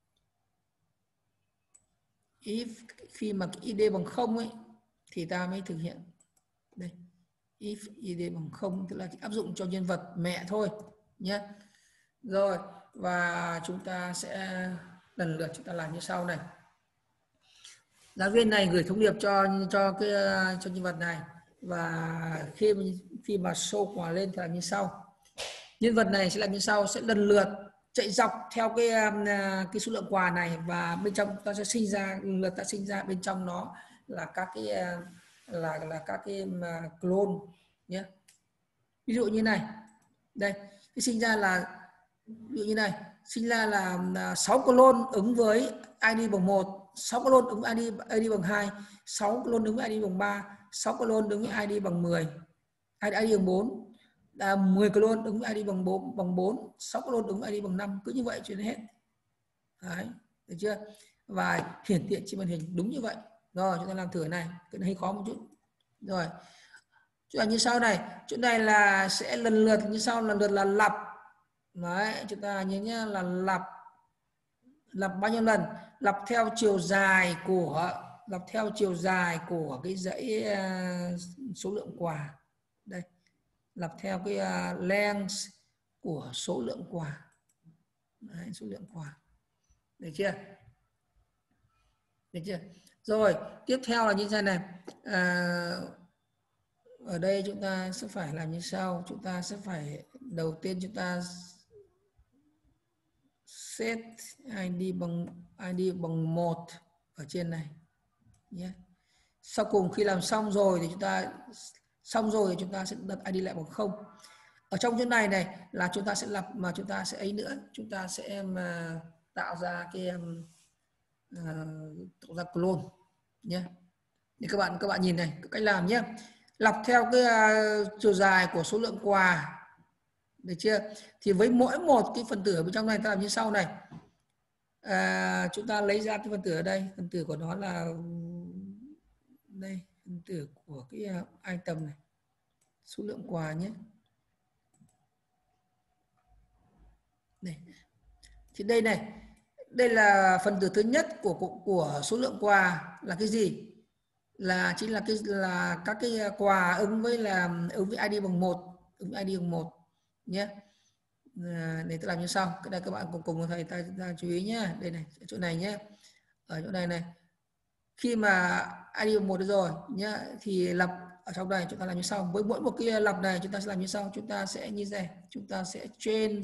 if khi mà cái ID bằng 0 ấy thì ta mới thực hiện đây. If ID bằng 0 tức là áp dụng cho nhân vật mẹ thôi nhé. Rồi, và chúng ta sẽ lần lượt chúng ta làm như sau này. Giáo viên này gửi thông điệp cho nhân vật này, và khi mà show quà lên thì làm như sau. Nhân vật này sẽ làm như sau, sẽ lần lượt chạy dọc theo cái số lượng quà này, và bên trong ta sẽ sinh ra bên trong nó là các cái các cái clone nhé. Ví dụ như này, đây cái sinh ra là ví dụ như này, sinh ra là 6 clone ứng với ID bằng 1, 6 clone ứng với ID bằng 2, 6 clone ứng với ID bằng 3, 6 clone ứng với ID bằng 10, ID bằng 4, 10 clone ứng với ID bằng 4, 6 clone ứng với ID bằng 5, cứ như vậy cho đến hết. Đấy, được chưa? Và hiển thị trên màn hình đúng như vậy. Rồi, chúng ta làm thử này, cái này hơi khó một chút. Rồi, chúng ta như sau này, chỗ này là sẽ lần lượt như sau, lần lượt là lặp. Đấy, chúng ta nhớ nhá, là lặp bao nhiêu lần? Lặp theo chiều dài của cái dãy số lượng quà. Đây, lặp theo cái length của số lượng quà. Đấy, số lượng quà. Được chưa? Được chưa? Rồi, tiếp theo là như thế này. Ở đây chúng ta sẽ phải làm như sau. Chúng ta sẽ phải, đầu tiên chúng ta set ID bằng 1 ở trên này nhé. Sau cùng khi làm xong rồi thì chúng ta sẽ đặt ID lại bằng 0. Ở trong chỗ này là chúng ta sẽ lặp, mà chúng ta sẽ ấy nữa, chúng ta sẽ tạo ra cái clone nhé. Thì các bạn nhìn này, cách làm nhé. Lặp theo cái chiều dài của số lượng quà. Được chưa? Thì với mỗi một cái phần tử ở bên trong này ta làm như sau này. Chúng ta lấy ra cái phần tử ở đây, phần tử của nó là đây, phần tử của cái item này, số lượng quà nhé. Đây. Thì đây này, đây là phần tử thứ nhất của số lượng quà là cái gì? Chính là các cái quà ứng với ID bằng 1, ứng với ID bằng 1. nhé. Để tôi làm như sau. Cái này các bạn cùng thầy ta chú ý nhé. Đây này, chỗ này nhé. Ở chỗ này này. Khi mà ID 1 rồi nhé, thì lập ở trong này chúng ta làm như sau. Với mỗi một cái lập này chúng ta sẽ làm như sau. Chúng ta sẽ như thế này. Chúng ta sẽ change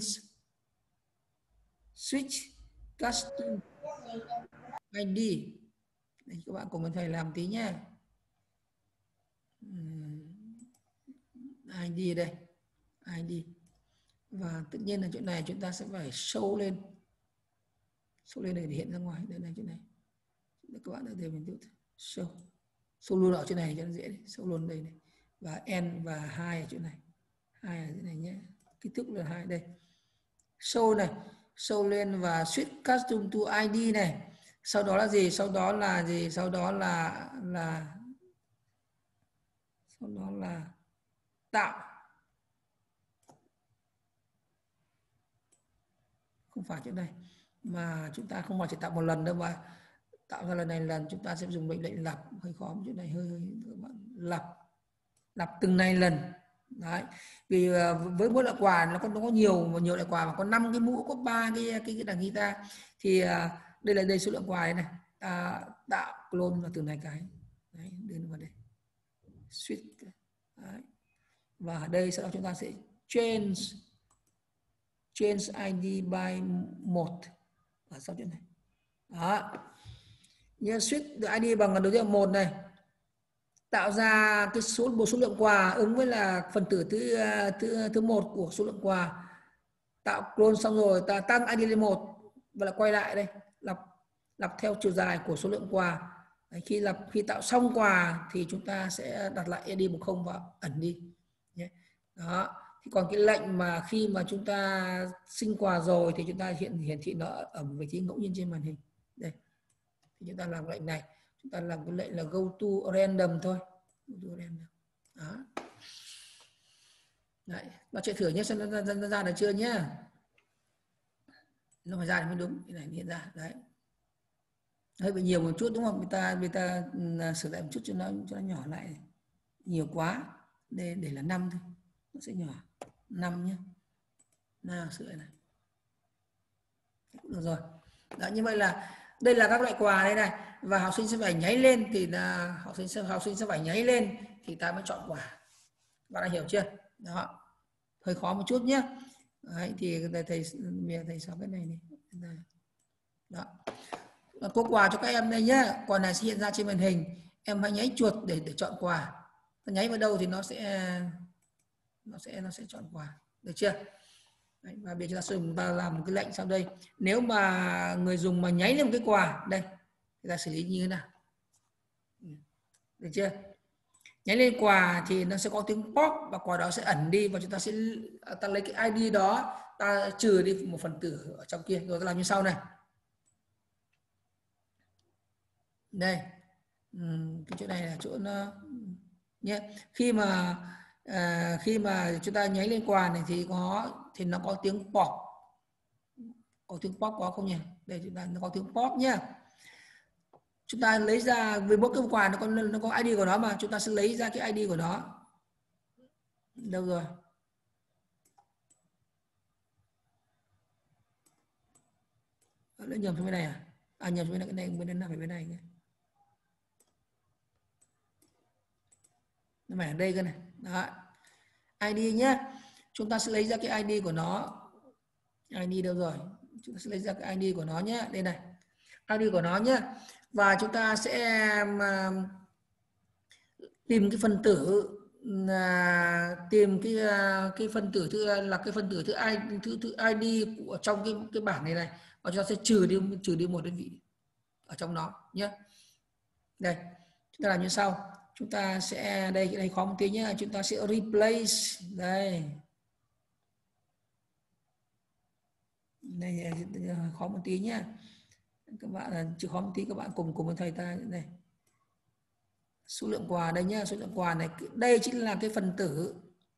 switch custom ID. Đây, các bạn cùng thầy làm tí nhé. ID đây. ID. Và tự nhiên là chỗ này chúng ta sẽ phải show lên. Show lên để hiện ra ngoài. Đây này chỗ này. Các bạn đã đều mình tự show luôn ở chỗ này cho nó dễ đấy. Show luôn đây này. Và n và 2 ở chỗ này. 2 ở chỗ này nhé. Kích thước là 2 đây. Show này, show lên và switch custom to ID này. Sau đó là gì? Sau đó là gì? Sau đó là tạo. Không phải chỗ này, mà chúng ta không phải chỉ tạo một lần đâu, mà tạo ra lần này lần chúng ta sẽ dùng mệnh lệnh lặp. Hơi khó chỗ này, hơi các bạn lặp từng này lần. Đấy. Vì với mỗi loại quà nó có nhiều loại quà, mà có 5 cái mũ, có 3 cái đàn guitar, thì đây là số lượng quà đây này. Ta tạo clone vào từ này cái. Đấy, đưa vào đây. Switch. Đấy. Và ở đây sau đó chúng ta sẽ change ID by 1 ở sau chỗ này. Đó. Nhớ switch ID bằng đầu tiên là 1 này. Tạo ra cái một số lượng quà ứng với là phần tử thứ 1 của số lượng quà. Tạo clone xong rồi ta tăng ID lên 1 và lại quay lại đây, lặp theo chiều dài của số lượng quà. Đấy, khi tạo xong quà thì chúng ta sẽ đặt lại ID 10 và ẩn đi nhé. Đó. Thì còn cái lệnh mà khi mà chúng ta sinh quà rồi thì chúng ta hiển thị nó ở một vị trí ngẫu nhiên trên màn hình. Đây. Thì chúng ta làm lệnh này, chúng ta làm cái lệnh là go to random thôi. Go to random. Đó. Đấy, nó chạy thử nhé, xem nó ra được chưa nhé. Nó phải ra thì mới đúng. Cái này hiện ra. Đấy. Hơi bị nhiều một chút đúng không? Người ta sửa lại một chút cho nó nhỏ lại. Nhiều quá. Để là 5 thôi. Nó sẽ nhỏ. 5 nhé. Nào sửa này. Được rồi. Đó, như vậy là đây là các loại quà đây này, và học sinh sẽ phải nháy lên thì là học sinh sẽ phải nháy lên thì ta mới chọn quà. Bạn đã hiểu chưa? Đó. Hơi khó một chút nhé. Đấy, thì thầy xóa cái này này. Đó. Có quà cho các em đây nhé. Quà này sẽ hiện ra trên màn hình. Em hãy nháy chuột để chọn quà. Nháy vào đâu thì nó sẽ chọn quà. Được chưa? Đấy, và bây giờ chúng ta làm một cái lệnh sau đây. Nếu mà người dùng mà nháy lên một cái quà đây, thì ta xử lý như thế nào? Được chưa? Nháy lên quà thì nó sẽ có tiếng pop và quà đó sẽ ẩn đi, và chúng ta lấy cái ID đó, ta trừ đi một phần tử ở trong kia. Rồi ta làm như sau này. Đây. Cái chỗ này là chỗ nó nhé. Khi mà chúng ta nháy lên quà này thì nó có tiếng pop. Có tiếng pop có không nhỉ? Đây chúng ta nó có tiếng pop nhé. Chúng ta lấy ra với mỗi cái quà nó có ID của nó, mà chúng ta sẽ lấy ra cái ID của nó. Đâu rồi? Lấy nhầm sang bên này à? À nhầm sang bên này, bên này phải bên này. Nó phải ở đây cơ này. Đó. ID nhé. Chúng ta sẽ lấy ra cái ID của nó. ID đâu rồi? Chúng ta sẽ lấy ra cái ID của nó nhé. Đây này. ID của nó nhé. Và chúng ta sẽ tìm cái phần tử, tìm cái phần tử thứ ID của trong cái bảng này, và chúng ta sẽ trừ đi một đơn vị ở trong nó nhé. Đây, chúng ta làm như sau. Chúng ta sẽ đây khó một tí nhé. Chúng ta sẽ replace đây. Đây khó một tí nhé. Các bạn chịu khó một tí, các bạn cùng với thầy ta đây. Số lượng quà đây nhá, số lượng quà này đây chính là cái phần tử.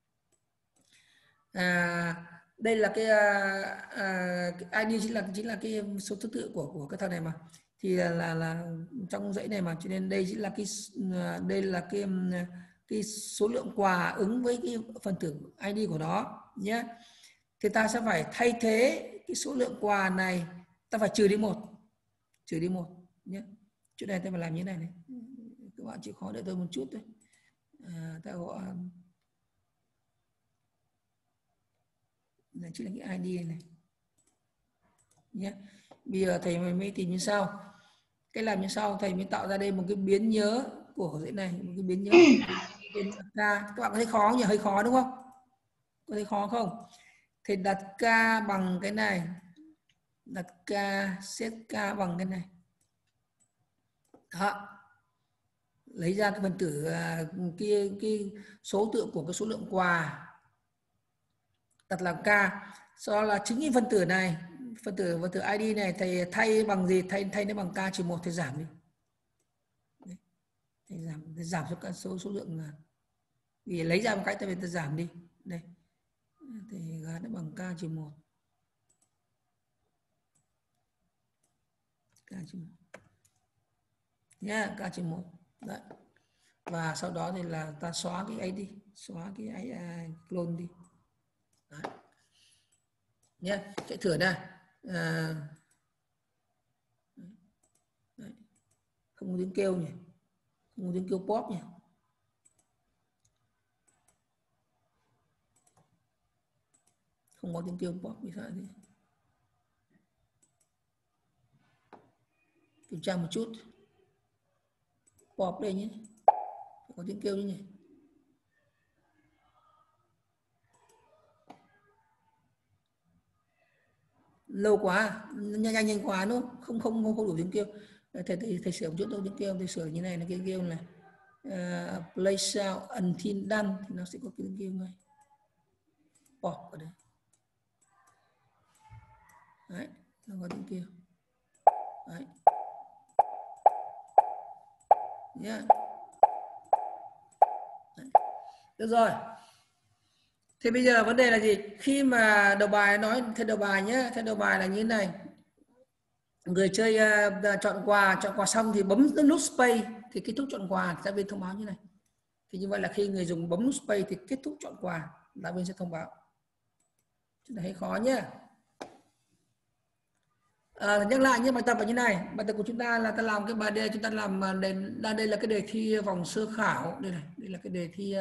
Đây là cái ID chính là cái số thứ tự của cái thằng này mà. Thì là trong dãy này mà, cho nên đây chính là cái số lượng quà ứng với cái phần tử ID của nó nhé. Thì ta sẽ phải thay thế cái số lượng quà này, ta phải trừ đi một nhé. Chỗ này ta phải làm như thế này này. Các bạn chịu khó đợi tôi một chút thôi. Ta gọi này, chỉ là cái ID này nhé. Bây giờ thầy mới tìm như sau. Cái làm như sau, thầy mới tạo ra đây một cái biến nhớ của dãy này, một cái biến nhớ tên k. Các bạn có thấy khó không nhỉ? Hơi khó đúng không? Có thấy khó không? Thầy đặt k bằng cái này, đặt k, set k bằng cái này. Đó. Lấy ra cái phần tử cái số tượng của cái số lượng quà, đặt làm k. Sau đó là chính cái phân tử này, phân tử ID này thầy thay bằng gì? Thay nó bằng k trừ 1, thầy giảm đi. Đấy. Thầy giảm số lượng, vì lấy ra một cái ta giảm đi. Đây. Thì gắn nó bằng k trừ 1. K trừ 1. Nhá, k trừ 1. Đấy. Và sau đó thì là ta xóa cái ấy đi, xóa cái clone đi. Đấy. Nhé, chạy thử này. Đấy. Không có tiếng kêu nhỉ, không có tiếng kêu pop nhỉ. Không có tiếng kêu pop, vì sao thế? Kiểm tra một chút. Pop đây nhé, có tiếng kêu chứ nhỉ. Lâu quá, nhanh quá đúng không? Không đủ tiếng kêu. Thầy sửa một chút đâu tiếng kêu, thầy sửa như này là cái kêu là play sound until done thì nó sẽ có cái tiếng kêu ngay. Pop ở đây. Đấy, nó có tiếng kêu. Đấy. Yeah. Được rồi. Thì bây giờ vấn đề là gì? Khi mà đầu bài nói theo đầu bài nhé, theo đầu bài là như thế này. Người chơi chọn quà xong thì bấm nút space thì kết thúc chọn quà, giáo viên thông báo như này. Thì như vậy là khi người dùng bấm nút space thì kết thúc chọn quà, giáo viên sẽ thông báo. Chúng ta thấy khó nhé. Nhắc lại nhé, bài tập là như này. Bài tập của chúng ta là ta làm cái bài đề, chúng ta làm đây là cái đề thi vòng sơ khảo. Đây này, đây là cái đề thi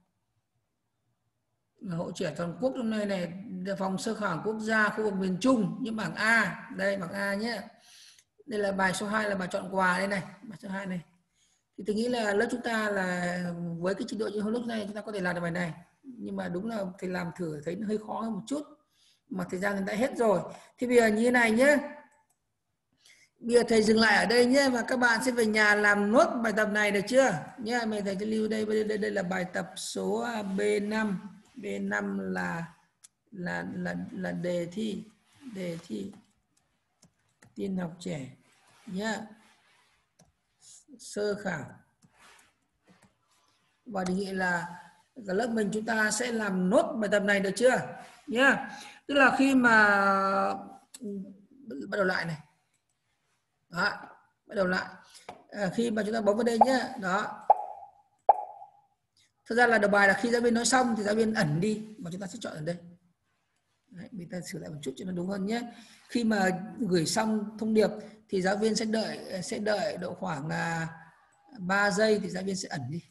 hội trẻ toàn quốc hôm nay này, vòng sơ khảo quốc gia khu vực miền Trung, những bảng A. Đây bảng A nhé. Đây là bài số 2 là bài chọn quà đây này, bài số 2 này. Thì tôi nghĩ là lớp chúng ta là với cái trình độ như hôm lúc này chúng ta có thể làm được bài này. Nhưng mà đúng là thầy làm thử thấy nó hơi khó hơn một chút. Mà thời gian đã hết rồi. Thì bây giờ như thế này nhé. Bây giờ thầy dừng lại ở đây nhé, và các bạn sẽ về nhà làm nốt bài tập này được chưa? Nhé, thầy sẽ lưu đây, đây là bài tập số B5. B5 là đề thi tin học trẻ nhé, sơ khảo. Và đề nghị là cả lớp mình chúng ta sẽ làm nốt bài tập này được chưa? Nhé. Tức là khi mà bắt đầu lại này. Đó, bắt đầu lại. Khi mà chúng ta bấm vào đây nhé, đó. Thực ra là đầu bài là khi giáo viên nói xong thì giáo viên ẩn đi mà chúng ta sẽ chọn ở đây. Đấy, mình ta sửa lại một chút cho nó đúng hơn nhé. Khi mà gửi xong thông điệp thì giáo viên sẽ đợi độ khoảng 3 giây thì giáo viên sẽ ẩn đi.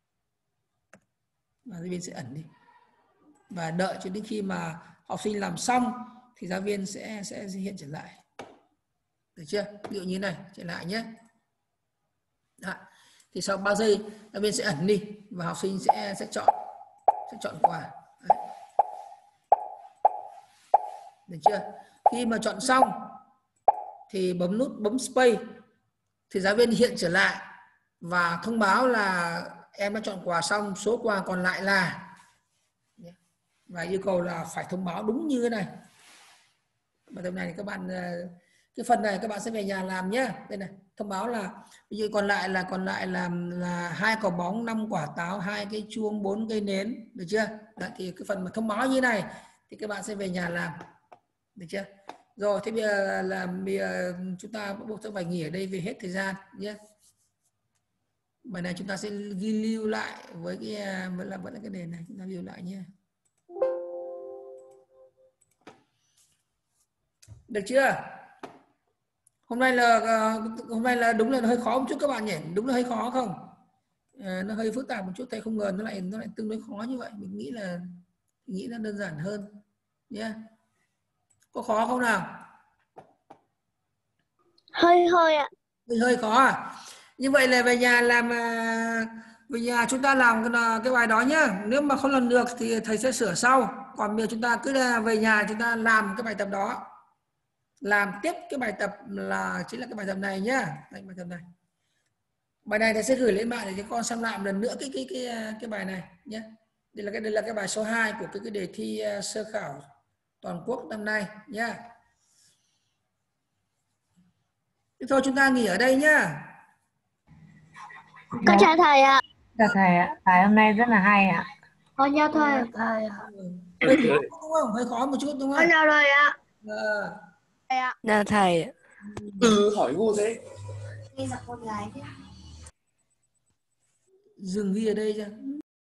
Và giáo viên sẽ ẩn đi. Và đợi cho đến khi mà học sinh làm xong thì giáo viên sẽ hiện trở lại. Được chưa? Ví dụ như này, trở lại nhé. Đó. Thì sau 3 giây giáo viên sẽ ẩn đi và học sinh sẽ chọn quà. Đấy. Được chưa? Khi mà chọn xong thì bấm space thì giáo viên hiện trở lại và thông báo là em đã chọn quà xong, số quà còn lại là, và yêu cầu là phải thông báo đúng như thế này. Bài tập này thì các bạn, cái phần này các bạn sẽ về nhà làm nhé. Đây này, thông báo là ví dụ còn lại là 2 quả bóng, 5 quả táo, 2 cái chuông, 4 cây nến, được chưa? Đấy, thì cái phần mà thông báo như này thì các bạn sẽ về nhà làm, được chưa? Rồi, thế bây giờ chúng ta buộc phải nghỉ ở đây vì hết thời gian nhé. Bài này chúng ta sẽ ghi lưu lại với cái vẫn là cái đề này, chúng ta lưu lại nhé. Được chưa? Hôm nay là đúng là hơi khó một chút các bạn nhỉ? Đúng là hơi khó không? Nó hơi phức tạp một chút, thầy không ngờ nó lại tương đối khó như vậy. Mình nghĩ là đơn giản hơn nhé. Có khó không nào? Hơi ạ. Hơi khó à? Như vậy là về nhà chúng ta làm cái bài đó nhá. Nếu mà không làm được thì thầy sẽ sửa sau. Còn bây giờ chúng ta cứ về nhà chúng ta làm cái bài tập đó. Làm tiếp cái bài tập chính là cái bài tập này nhá. Đây, bài tập này. Bài này thầy sẽ gửi lên bạn để cho con xem lại một lần nữa cái bài này nhé. Đây là cái bài số 2 của cái đề thi sơ khảo toàn quốc năm nay nhá. Thế thôi chúng ta nghỉ ở đây nhá. Con chào thầy ạ. Chào thầy ạ, bài hôm nay rất là hay ạ. Con chào thầy. Thầy ạ. Hơi khó đúng không? Hơi khó một chút đúng không? Con chào thầy ạ. Thầy ạ. Là thầy. Hỏi ngu thế. Đi gặp con gái thế. Dừng ghi ở đây chưa?